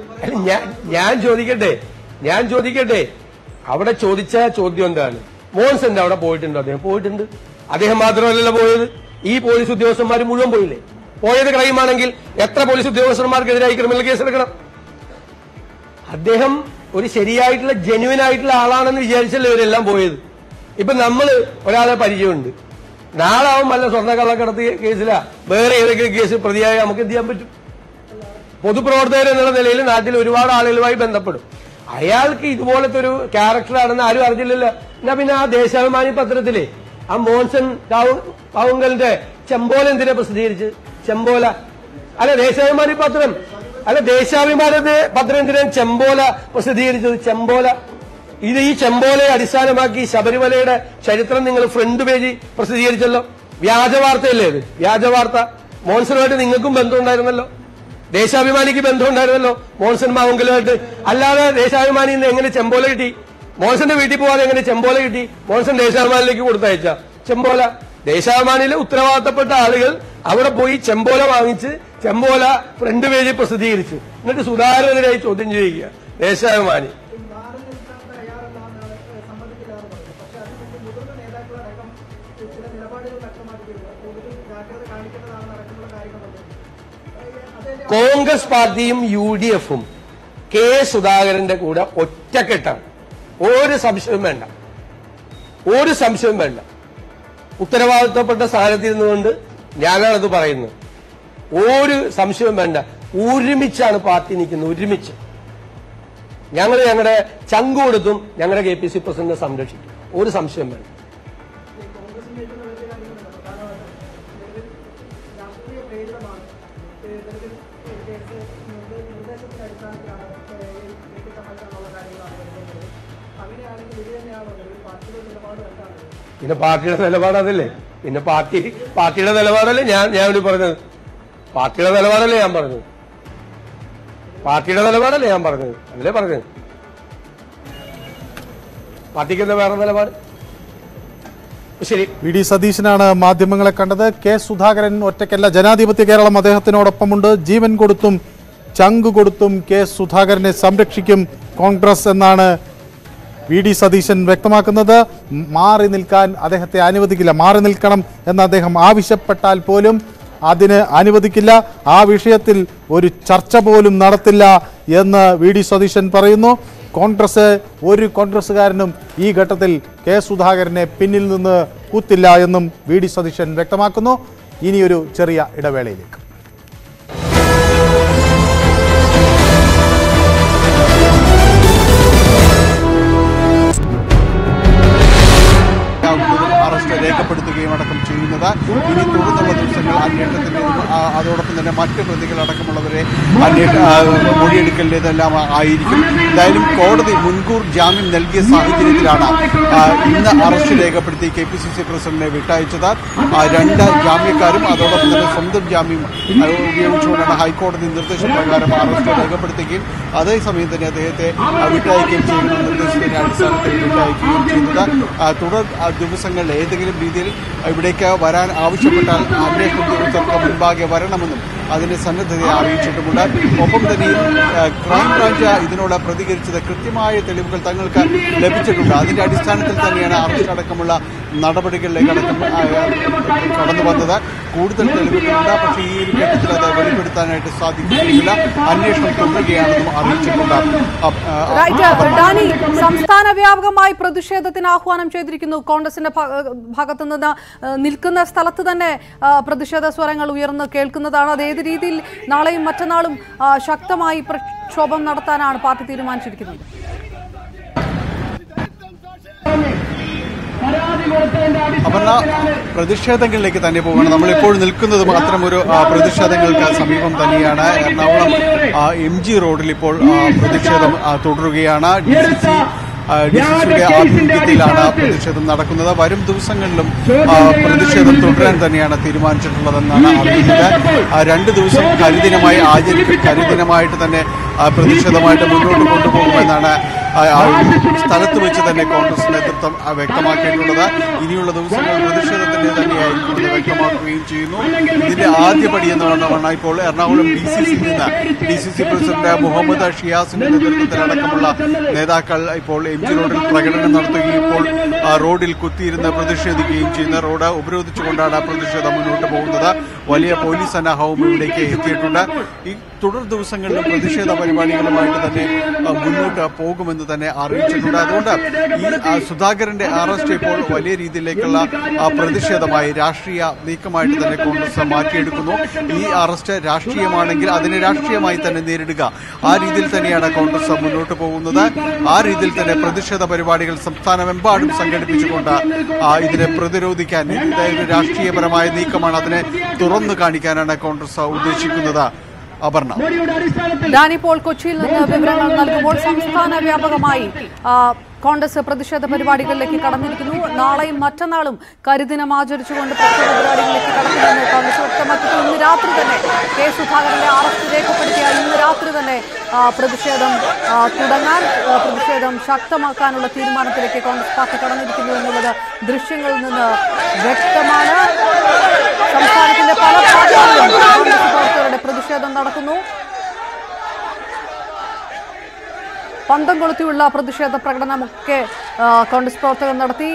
ഞാൻ ചോദിക്കട്ടെ അവിടെ ചോദിച്ച ചോദ്യം എന്താണ്? മോൻസന്റെ അവിടെ പോയിട്ടുണ്ടോ? അദ്ദേഹം പോയിട്ടുണ്ട്. അദ്ദേഹം മാത്രമല്ലല്ലോ പോയത്, ഈ പോലീസ് ഉദ്യോഗസ്ഥന്മാർ മുഴുവൻ പോയില്ലേ? പോയത് ക്രൈമാണെങ്കിൽ എത്ര പോലീസ് ഉദ്യോഗസ്ഥന്മാർക്കെതിരായി ക്രിമിനൽ കേസെടുക്കണം? അദ്ദേഹം ഒരു ശരിയായിട്ടുള്ള ജെന്യുവൻ ആയിട്ടുള്ള ആളാണെന്ന് വിചാരിച്ചല്ലേ ഇവരെല്ലാം പോയത്. ഇപ്പൊ നമ്മള് ഒരാളെ പരിചയമുണ്ട്, നാളെ അവൻ വല്ല സ്വർണ്ണക്കള്ളക്കടത്ത് കേസിലാ വേറെ ഏതെങ്കിലും കേസിൽ പ്രതിയായി നമുക്ക് എന്ത് ചെയ്യാൻ പറ്റും? പൊതുപ്രവർത്തകർ എന്നുള്ള നിലയിൽ നാട്ടിൽ ഒരുപാട് ആളുകളുമായി ബന്ധപ്പെടും. അയാൾക്ക് ഇതുപോലത്തെ ഒരു ക്യാരക്ടറാണെന്ന് ആരും അറിഞ്ഞില്ലല്ലോ. എന്നാ പിന്നെ ആ ദേശാഭിമാനി പത്രത്തിലെ ആ മോൻസൺ കാവുങ്കലിന്റെ ചെമ്പോല എന്തിനാ പ്രസിദ്ധീകരിച്ച്? ചെമ്പോല അല്ല ദേശാഭിമാനി പത്രം, അല്ല ദേശാഭിമാനത്തെ പത്രം എന്തിനാണ് ചെമ്പോല പ്രസിദ്ധീകരിച്ചത്? ചെമ്പോല ഇത് ഈ ചെമ്പോലയെ അടിസ്ഥാനമാക്കി ശബരിമലയുടെ ചരിത്രം നിങ്ങൾ ഫ്രണ്ട് പേജ് പ്രസിദ്ധീകരിച്ചല്ലോ. വ്യാജ വാർത്തയല്ലേ ഇത്? വ്യാജ വാർത്ത. മോൻസനുമായിട്ട് നിങ്ങൾക്കും ബന്ധമുണ്ടായിരുന്നല്ലോ, ദേശാഭിമാനിക്ക് ബന്ധമുണ്ടായിരുന്നല്ലോ മോൻസൺ മാവുങ്കലുമായിട്ട്. അല്ലാതെ ദേശാഭിമാനിയിൽ നിന്ന് എങ്ങനെ ചെമ്പോല കിട്ടി? മോൻസന്റെ വീട്ടിൽ പോകാതെ എങ്ങനെ ചെമ്പോല കിട്ടി? മോൻസൺ ദേശാഭിമാനിലേക്ക് കൊടുത്തയച്ച ചെമ്പോല. ദേശാഭിമാനിയിലെ ഉത്തരവാദിത്തപ്പെട്ട ആളുകൾ അവിടെ പോയി ചെമ്പോല വാങ്ങിച്ച് ചെമ്പോല ഫ്രണ്ട് പേജിൽ പ്രസിദ്ധീകരിച്ചു. എന്നിട്ട് സുധാകരനെതിരായി ചോദ്യം ചെയ്യുക ദേശാഭിമാനി. കോൺഗ്രസ് പാർട്ടിയും UDFും കെ സുധാകരന്റെ കൂടെ ഒറ്റക്കെട്ടാണ്. ഒരു സംശയവും വേണ്ട, ഒരു സംശയവും വേണ്ട. ഉത്തരവാദിത്തപ്പെട്ട സ്ഥാനത്തിരുന്നുകൊണ്ട് ഞാനാണത് പറയുന്നത്. ഒരു സംശയവും വേണ്ട. ഒരുമിച്ചാണ് പാർട്ടി നിൽക്കുന്നത്, ഒരുമിച്ച്. ഞങ്ങൾ ഞങ്ങളുടെ ചങ്ക് കൊടുത്തും ഞങ്ങളുടെ KPC പ്രസിഡന്റിനെ സംരക്ഷിക്കും, ഒരു സംശയം വേണ്ട. പിന്നെ പാർട്ടിയുടെ നിലപാട് അതല്ലേ? പിന്നെ പാർട്ടിയുടെ നിലപാടല്ലേ ഞാൻ പറഞ്ഞത്? പാർട്ടിയുടെ നിലപാടല്ലേ ഞാൻ പറഞ്ഞത്? പാർട്ടിയുടെ നിലപാടല്ലേ ഞാൻ പറഞ്ഞത്? അതല്ലേ പറഞ്ഞത്? പാർട്ടിക്ക് എന്താ വേറെ നിലപാട്? ശരി. വി ഡി സതീശനാണ് മാധ്യമങ്ങളെ കണ്ടത്. കെ സുധാകരൻ ഒറ്റയ്ക്കല്ല, ജനാധിപത്യ കേരളം അദ്ദേഹത്തിനോടൊപ്പമുണ്ട്. ജീവൻ കൊടുത്തും ചങ്ക് കൊടുത്തും കെ സുധാകരനെ സംരക്ഷിക്കും കോൺഗ്രസ് എന്നാണ് വി ഡി സതീശൻ വ്യക്തമാക്കുന്നത്. മാറി നിൽക്കാൻ അദ്ദേഹത്തെ അനുവദിക്കില്ല. മാറി നിൽക്കണം എന്ന് അദ്ദേഹം ആവശ്യപ്പെട്ടാൽ പോലും അതിന് അനുവദിക്കില്ല. ആ വിഷയത്തിൽ ഒരു ചർച്ച പോലും നടത്തില്ല എന്ന് വി ഡി സതീശൻ പറയുന്നു. ഒരു കോൺഗ്രസ്സുകാരനും ഈ ഘട്ടത്തിൽ കെ സുധാകരനെ പിന്നിൽ നിന്ന് കൂത്തില്ല എന്നും വി ഡി സതീശൻ വ്യക്തമാക്കുന്നു. ഇനിയൊരു ചെറിയ ഇടവേളയിലേക്ക്. അറസ്റ്റ് രേഖപ്പെടുത്തുകയും അടക്കം ചെയ്യുന്നത്. ഇനി തുടർന്നുള്ള ദിവസങ്ങൾ അന്വേഷണത്തിൻ്റെ അതോടൊപ്പം തന്നെ മറ്റ് പ്രതികളടക്കമുള്ളവരെ മൊഴിയെടുക്കലിൻ്റെതെല്ലാം ആയിരിക്കും. എന്തായാലും കോടതി മുൻകൂർ ജാമ്യം നൽകിയ സാഹചര്യത്തിലാണ് ഇന്ന് അറസ്റ്റ് രേഖപ്പെടുത്തി KPCC പ്രസിഡന്റിനെ വിട്ടയച്ചത്. 2 ജാമ്യക്കാരും അതോടൊപ്പം തന്നെ സ്വന്തം ജാമ്യം ഉപയോഗിച്ചുകൊണ്ടാണ് ഹൈക്കോടതി നിർദ്ദേശപ്രകാരം അറസ്റ്റ് രേഖപ്പെടുത്തുകയും അതേസമയം തന്നെ അദ്ദേഹത്തെ വിട്ടയക്കുകയും ചെയ്യുന്ന നിർദ്ദേശത്തിന്റെ അടിസ്ഥാനത്തിൽ വിട്ടയക്കുകയും ചെയ്യുന്നത്. തുടർ ദിവസങ്ങളിൽ ഏതെങ്കിലും രീതിയിൽ ഇവിടേക്ക് വരാൻ ആവശ്യപ്പെട്ടാൽ അന്വേഷണ ഉദ്യോഗസ്ഥർക്ക് മുൻപാകെ വരണമെന്നും അതിന്റെ സന്നദ്ധതയെ അറിയിച്ചിട്ടുമുണ്ട്. ഒപ്പം തന്നെ ക്രൈംബ്രാഞ്ച് ഇതിനോട് പ്രതികരിച്ചത് കൃത്യമായ തെളിവുകൾ തങ്ങൾക്ക് ലഭിച്ചിട്ടുണ്ട്. അതിന്റെ അടിസ്ഥാനത്തിൽ തന്നെയാണ് അറസ്റ്റ് അടക്കമുള്ള നടപടികളിലേക്ക് കടന്നു വന്നത്. കൂടുതൽ തെളിവുകളുണ്ട്, പക്ഷേ ഈ ഒരു ഘട്ടത്തിൽ അത് വെളിപ്പെടുത്താനായിട്ട് സാധിക്കുന്നില്ല. അന്വേഷണം തുടരുകയാണെന്നും അറിയിച്ചിട്ടുണ്ട്. സംസ്ഥാന വ്യാപകമായി പ്രതിഷേധത്തിന് ആഹ്വാനം ചെയ്തിരിക്കുന്നു. കോൺഗ്രസിന്റെ ഭാഗത്തു നിന്ന് നിൽക്കുന്ന സ്ഥലത്ത് തന്നെ പ്രതിഷേധ സ്വരങ്ങൾ ഉയർന്ന് കേൾക്കുന്നതാണ്. അത് ഏത് രീതിയിൽ നാളെയും മറ്റന്നാളും ശക്തമായി പ്രക്ഷോഭം നടത്താനാണ് പാർട്ടി തീരുമാനിച്ചിരിക്കുന്നത്? അപർണ, പ്രതിഷേധങ്ങളിലേക്ക് തന്നെ പോവുകയാണ്. നമ്മളിപ്പോൾ നിൽക്കുന്നത് മാത്രം ഒരു പ്രതിഷേധങ്ങൾക്ക് സമീപം തന്നെയാണ്. എറണാകുളം MG റോഡിൽ ഇപ്പോൾ പ്രതിഷേധം തുടരുകയാണ്. DCCയുടെ ആഭിമുഖ്യത്തിലാണ് പ്രതിഷേധം നടക്കുന്നത്. വരും ദിവസങ്ങളിലും പ്രതിഷേധം തുടരാൻ തന്നെയാണ് തീരുമാനിച്ചിട്ടുള്ളതെന്നാണ് അറിയുന്നത്. 2 ദിവസം കരിദിനമായിട്ട് തന്നെ പ്രതിഷേധമായിട്ട് മുന്നോട്ട് കൊണ്ടുപോകുമെന്നാണ് സ്ഥലത്ത് വെച്ച് തന്നെ കോൺഗ്രസ് നേതൃത്വം വ്യക്തമാക്കിയിട്ടുള്ളത്. ഇനിയുള്ള ദിവസങ്ങൾ പ്രതിഷേധത്തിന്റെ തന്നെയായിരിക്കും എന്ന് വ്യക്തമാക്കുകയും ചെയ്യുന്നു. ഇതിന്റെ ആദ്യപടി എന്ന് പറഞ്ഞാൽ ഇപ്പോൾ എറണാകുളം DCCയിൽ നിന്ന് DCC പ്രസിഡന്റ് മുഹമ്മദ് ഷിയാസിന്റെ നേതൃത്വത്തിലടക്കമുള്ള നേതാക്കൾ ഇപ്പോൾ MG റോഡിൽ പ്രകടനം നടത്തുകയും ഇപ്പോൾ റോഡിൽ കുത്തിയിരുന്ന് പ്രതിഷേധിക്കുകയും ചെയ്യുന്ന റോഡ് ഉപരോധിച്ചുകൊണ്ടാണ് പ്രതിഷേധം മുന്നോട്ട് പോകുന്നത്. വലിയ പോലീസ് സന്നാഹവും ഇവിടേക്ക് എത്തിയിട്ടുണ്ട്. ഈ തുടർ ദിവസങ്ങളിലും പ്രതിഷേധ പരിപാടികളുമായിട്ട് തന്നെ മുന്നോട്ട് പോകുമെന്ന് തന്നെ അറിയിച്ചിട്ടുണ്ട്. അതുകൊണ്ട് ഈ സുധാകരന്റെ അറസ്റ്റ് ഇപ്പോൾ വലിയ രീതിയിലേക്കുള്ള പ്രതിഷേധമായി രാഷ്ട്രീയ നീക്കമായിട്ട് തന്നെ കോൺഗ്രസ് മാറ്റിയെടുക്കുന്നു. ഈ അറസ്റ്റ് രാഷ്ട്രീയമാണെങ്കിൽ അതിനെ രാഷ്ട്രീയമായി തന്നെ നേരിടുക, ആ രീതിയിൽ തന്നെയാണ് കോൺഗ്രസ് മുന്നോട്ട് പോകുന്നത്. ആ രീതിയിൽ തന്നെ പ്രതിഷേധ പരിപാടികൾ സംസ്ഥാനമെമ്പാടും സംഘടിപ്പിച്ചുകൊണ്ട് ഇതിനെ പ്രതിരോധിക്കാൻ, ഇതായത് രാഷ്ട്രീയപരമായ നീക്കമാണ്, അതിനെ തുറന്നു കാണിക്കാനാണ് കോൺഗ്രസ് ഉദ്ദേശിക്കുന്നത്. അപർണ, ഡാനിപ്പോൾ കൊച്ചിയിൽ നിന്ന് വിവരങ്ങൾ നൽകുമ്പോൾ സംസ്ഥാന വ്യാപകമായി കോൺഗ്രസ് പ്രതിഷേധ പരിപാടികളിലേക്ക് കടന്നിരിക്കുന്നു. നാളെയും മറ്റന്നാളും കരിദിനം ആചരിച്ചുകൊണ്ട് പ്രതിഷേധ പരിപാടികളിലേക്ക് കടക്കുമെന്ന് കോൺഗ്രസ് വ്യക്തമാക്കി. ഇന്ന് രാത്രി തന്നെ കെ സുധാകരന്റെ അറസ്റ്റ് രേഖപ്പെടുത്തിയ ഇന്ന് രാത്രി തന്നെ പ്രതിഷേധം തുടങ്ങാൻ, പ്രതിഷേധം ശക്തമാക്കാനുള്ള തീരുമാനത്തിലേക്ക് കോൺഗ്രസ് പാർട്ടി കടന്നിരിക്കുന്നു എന്നുള്ളത് ദൃശ്യങ്ങളിൽ നിന്ന് വ്യക്തമാണ്. സംസ്ഥാനത്തിന്റെ പല ഭാഗങ്ങളിലും കോൺഗ്രസ് പ്രവർത്തകരുടെ പ്രതിഷേധം നടക്കുന്നു. പന്തം കൊളുത്തിയുള്ള പ്രതിഷേധ പ്രകടനമൊക്കെ കോൺഗ്രസ് പ്രവർത്തകർ നടത്തി.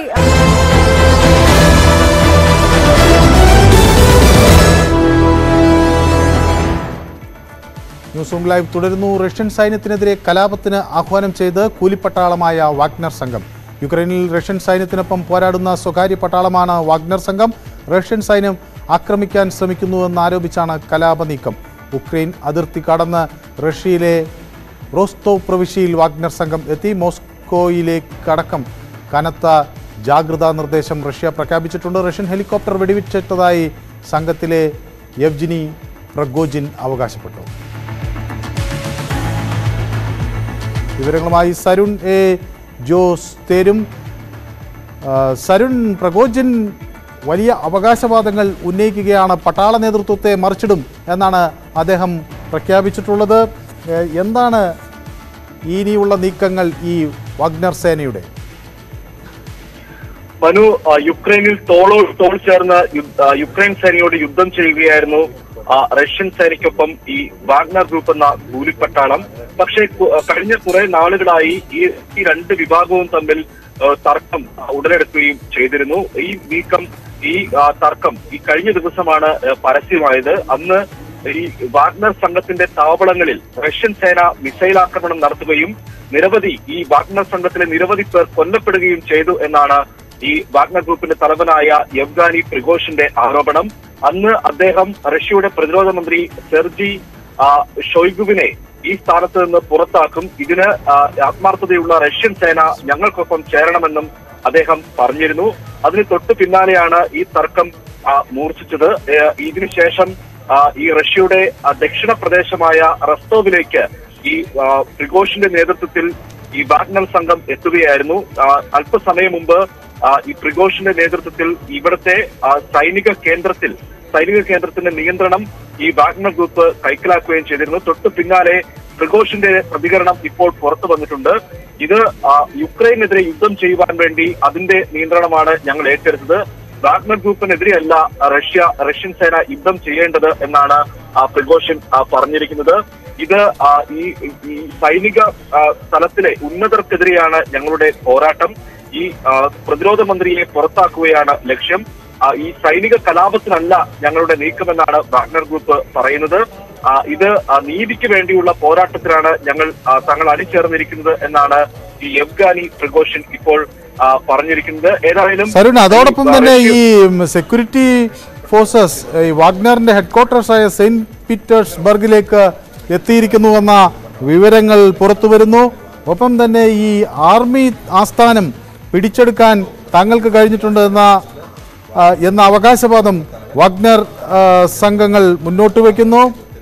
ന്യൂസ് റൂം ലൈവ് തുടരുന്നു. റഷ്യൻ സൈന്യത്തിനെതിരെ കലാപത്തിന് ആഹ്വാനം ചെയ്ത് കൂലിപ്പട്ടാളമായ വാഗ്നർ സംഘം. യുക്രൈനിൽ റഷ്യൻ സൈന്യത്തിനൊപ്പം പോരാടുന്ന സ്വകാര്യ പട്ടാളമാണ് വാഗ്നർ സംഘം. റഷ്യൻ സൈന്യം ആക്രമിക്കാൻ ശ്രമിക്കുന്നുവെന്നാരോപിച്ചാണ് കലാപ നീക്കം. ഉക്രൈൻ അതിർത്തി കടന്ന് റഷ്യയിലെ റോസ്തോവ് പ്രവിശ്യയിൽ വാഗ്നർ സംഘം എത്തി. മോസ്കോയിലേക്കടക്കം കനത്ത ജാഗ്രതാ നിർദ്ദേശം റഷ്യ പ്രഖ്യാപിച്ചിട്ടുണ്ട്. റഷ്യൻ ഹെലികോപ്റ്റർ വെടിവെച്ചിട്ടതായി സംഘത്തിലെ യെവ്ജിനി പ്രഗോജിൻ അവകാശപ്പെട്ടു. വിവരങ്ങളുമായി സരുൺ എ ജോസ് തേരും. സരുൺ, പ്രഗോജിൻ വലിയ അവകാശവാദങ്ങൾ ഉന്നയിക്കുകയാണ്. പട്ടാള നേതൃത്വത്തെ മറിച്ചിടും എന്നാണ് അദ്ദേഹം പ്രഖ്യാപിച്ചിട്ടുള്ളത്. എന്താണ് ഇനിയുള്ള നീക്കങ്ങൾ ഈ വാഗ്നർ സേനയുടെ? മനു, യുക്രൈനിൽ തോളോട് തോൾ ചേർന്ന് യുക്രൈൻ സേനയോട് യുദ്ധം ചെയ്യുകയായിരുന്നു റഷ്യൻ സേനയ്ക്കൊപ്പം ഈ വാഗ്നർ ഗ്രൂപ്പ് എന്ന കൂലിപ്പട്ടാളം. പക്ഷേ കഴിഞ്ഞ കുറെ നാളുകളായി ഈ രണ്ട് വിഭാഗവും തമ്മിൽ തർക്കം ഉടലെടുക്കുകയും ചെയ്തിരുന്നു. ഈ തർക്കം ഈ കഴിഞ്ഞ ദിവസമാണ് പരസ്യമായത്. അന്ന് ഈ വാഗ്നർ സംഘത്തിന്റെ താവളങ്ങളിൽ റഷ്യൻ സേന മിസൈൽ ആക്രമണം നടത്തുകയും ഈ വാഗ്നർ സംഘത്തിലെ നിരവധി പേർ കൊല്ലപ്പെടുകയും ചെയ്തു എന്നാണ് ഈ വാഗ്നർ ഗ്രൂപ്പിന്റെ തലവനായ യെവ്ഗാനി പ്രിഗോഷിന്റെ ആരോപണം. അന്ന് അദ്ദേഹം റഷ്യയുടെ പ്രതിരോധ മന്ത്രി സെർജി ഷോയ്ഗുവിനെ ഈ സ്ഥാനത്ത് നിന്ന് പുറത്താക്കും, ഇതിന് ആത്മാർത്ഥതയുള്ള റഷ്യൻ സേന ഞങ്ങൾക്കൊപ്പം ചേരണമെന്നും അദ്ദേഹം പറഞ്ഞിരുന്നു. അതിന് തൊട്ടു പിന്നാലെയാണ് ഈ തർക്കം മൂർച്ഛിച്ചത്. ഇതിനുശേഷം ഈ റഷ്യയുടെ ദക്ഷിണ പ്രദേശമായ റസ്റ്റോവിലേക്ക് ഈ പ്രിഗോഷിന്റെ നേതൃത്വത്തിൽ ഈ വാഗ്നർ സംഘം എത്തുകയായിരുന്നു. അല്പസമയം മുമ്പ് ഈ പ്രിഗോഷിന്റെ നേതൃത്വത്തിൽ ഇവിടുത്തെ സൈനിക കേന്ദ്രത്തിന്റെ നിയന്ത്രണം ഈ വാഗ്നർ ഗ്രൂപ്പ് കൈക്കലാക്കുകയും ചെയ്തിരുന്നു. തൊട്ടു പിന്നാലെ പ്രിഗോഷിന്റെ പ്രതികരണം ഇപ്പോൾ പുറത്തു വന്നിട്ടുണ്ട്. ഇത് യുക്രൈനെതിരെ യുദ്ധം ചെയ്യുവാൻ വേണ്ടി അതിന്റെ നിയന്ത്രണമാണ് ഞങ്ങൾ ഏറ്റെടുത്തത്. വാഗ്നർ ഗ്രൂപ്പിനെതിരെയല്ല റഷ്യൻ സേന യുദ്ധം ചെയ്യേണ്ടത് എന്നാണ് പ്രിഗോഷിൻ പറഞ്ഞിരിക്കുന്നത്. ഇത് ഈ സൈനിക തലത്തിലെ ഉന്നതർക്കെതിരെയാണ് ഞങ്ങളുടെ പോരാട്ടം. ഈ പ്രതിരോധ മന്ത്രിയെ പുറത്താക്കുകയാണ് ലക്ഷ്യം. ഈ സൈനിക കലാപത്തിനല്ല ഞങ്ങളുടെ നീക്കമെന്നാണ് വാഗ്നർ ഗ്രൂപ്പ് പറയുന്നത്. ഇത് നീതിക്ക് വേണ്ടിയുള്ള പോരാട്ടത്തിലാണ് തങ്ങൾ അണിചേർന്നിരിക്കുന്നത് എന്നാണ് ഈ യെവ്ഗാനി പ്രിഗോഷിൻ ഇപ്പോൾ പറഞ്ഞിരിക്കുന്നത്. ഏതായാലും സരുൺ, അതോടൊപ്പം തന്നെ ഈ സെക്യൂരിറ്റി ഫോഴ്സസ് ഈ വാഗ്നറിന്റെ ഹെഡ്ക്വാർട്ടേഴ്സായ സെയിന്റ് പീറ്റേഴ്സ്ബർഗിലേക്ക് എത്തിയിരിക്കുന്നുവെന്ന വിവരങ്ങൾ പുറത്തു വരുന്നു. ഒപ്പം തന്നെ ഈ ആർമി ആസ്ഥാനം പിടിച്ചെടുക്കാൻ തങ്ങൾക്ക് കഴിഞ്ഞിട്ടുണ്ട് എന്ന അവകാശവാദം വാഗ്നർ സംഘങ്ങൾ മുന്നോട്ട് വയ്ക്കുന്നു.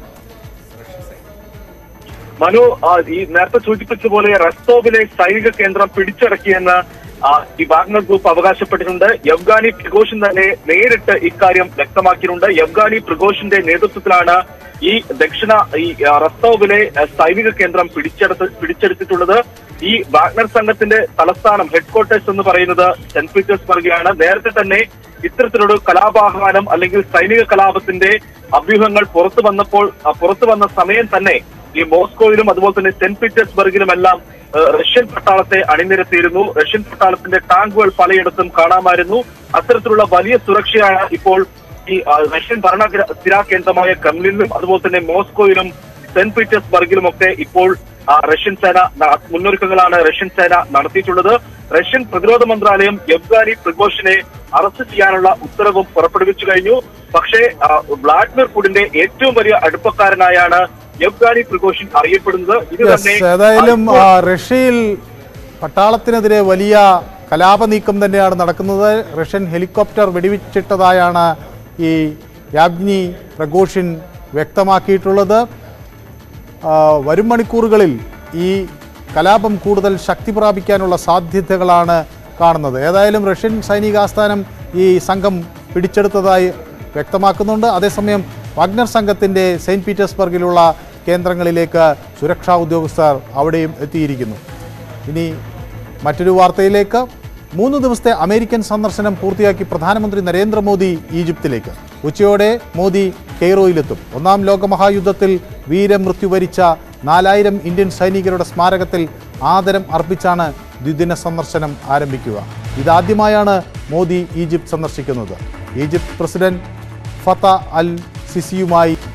മനു, ഈ നേരത്തെ സൂചിപ്പിച്ച പോലെ റസ്റ്റോവിലെ സൈനിക കേന്ദ്രം പിടിച്ചടക്കിയെന്ന് ഈ വാഗ്നർ ഗ്രൂപ്പ് അവകാശപ്പെട്ടിട്ടുണ്ട്. യെവ്ഗാനി പ്രിഗോഷിൻ തന്നെ നേരിട്ട് ഇക്കാര്യം വ്യക്തമാക്കിയിട്ടുണ്ട്. യെവ്ഗാനി പ്രിഗോഷിന്റെ നേതൃത്വത്തിലാണ് ഈ റസ്റ്റോവിലെ സൈനിക കേന്ദ്രം പിടിച്ചെടുത്തിട്ടുള്ളത്. ഈ വാഗ്നർ സംഘത്തിന്റെ തലസ്ഥാനം ഹെഡ്ക്വാർട്ടേഴ്സ് എന്ന് പറയുന്നത് സെന്റ് പീറ്റേഴ്സ്ബർഗിലാണ്. നേരത്തെ തന്നെ ഇത്തരത്തിലൊരു കലാപാഹ്വാനം അല്ലെങ്കിൽ സൈനിക കലാപത്തിന്റെ അഭ്യൂഹങ്ങൾ പുറത്തു വന്ന സമയം തന്നെ ഈ മോസ്കോയിലും അതുപോലെ തന്നെ സെന്റ് പീറ്റേഴ്സ്ബർഗിലുമെല്ലാം റഷ്യൻ പട്ടാളത്തെ അണിനിരത്തിയിരുന്നു. റഷ്യൻ പട്ടാളത്തിന്റെ ടാങ്കുകൾ പലയിടത്തും കാണാമായിരുന്നു. അത്തരത്തിലുള്ള വലിയ സുരക്ഷയാണ് ഇപ്പോൾ ഈ റഷ്യൻ ഭരണ സ്ഥിരാ കേന്ദ്രമായ ക്രെംലിനിലും അതുപോലെ തന്നെ മോസ്കോയിലും സെന്റ് പീറ്റേഴ്സ്ബർഗിലുമൊക്കെ ഇപ്പോൾ റഷ്യൻ സേന മുന്നൊരുക്കങ്ങളാണ് റഷ്യൻ സേന നടത്തിയിട്ടുള്ളത്. റഷ്യൻ പ്രതിരോധ മന്ത്രാലയം യെവ്ഗാനി പ്രിഗോഷിനെ അറസ്റ്റ് ചെയ്യാനുള്ള ഉത്തരവും പുറപ്പെടുവിച്ചു കഴിഞ്ഞു. പക്ഷേ വ്ളാഡിമിർ പുടിന്റെ ഏറ്റവും വലിയ അടുപ്പക്കാരനായാണ് യെവ്ഗാനി പ്രിഗോഷിൻ അറിയപ്പെടുന്നത്. ഇത് തന്നെ ഏതായാലും റഷ്യയിൽ പട്ടാളത്തിനെതിരെ വലിയ കലാപ നീക്കം തന്നെയാണ് നടക്കുന്നത്. റഷ്യൻ ഹെലികോപ്റ്റർ വെടിവെച്ചിട്ടതായാണ് ഈ യാവ്ഗനി പ്രിഗോഷിൻ വ്യക്തമാക്കിയിട്ടുള്ളത്. വരും മണിക്കൂറുകളിൽ ഈ കലാപം കൂടുതൽ ശക്തി പ്രാപിക്കാനുള്ള സാധ്യതകളാണ് കാണുന്നത്. ഏതായാലും റഷ്യൻ സൈനികാസ്ഥാനം ഈ സംഘം പിടിച്ചെടുത്തതായി വ്യക്തമാക്കുന്നുണ്ട്. അതേസമയം വാഗ്നർ സംഘത്തിൻ്റെ സെയിന്റ് പീറ്റേഴ്സ്ബർഗിലുള്ള കേന്ദ്രങ്ങളിലേക്ക് സുരക്ഷാ ഉദ്യോഗസ്ഥർ അവിടെയും എത്തിയിരിക്കുന്നു. ഇനി മറ്റൊരു വാർത്തയിലേക്ക്. 3 ദിവസത്തെ അമേരിക്കൻ സന്ദർശനം പൂർത്തിയാക്കി പ്രധാനമന്ത്രി നരേന്ദ്രമോദി ഈജിപ്തിലേക്ക്. ഉച്ചയോടെ മോദി കെയ്റോയിലെത്തും. 1-ാം ലോകമഹായുദ്ധത്തിൽ വീരമൃത്യു വരിച്ച 4000 ഇന്ത്യൻ സൈനികരുടെ സ്മാരകത്തിൽ ആദരം അർപ്പിച്ചാണ് ദ്വിദിന സന്ദർശനം ആരംഭിക്കുക. ഇതാദ്യമായാണ് മോദി ഈജിപ്ത് സന്ദർശിക്കുന്നത്. Egypt president Fattah al സിസിയുമായി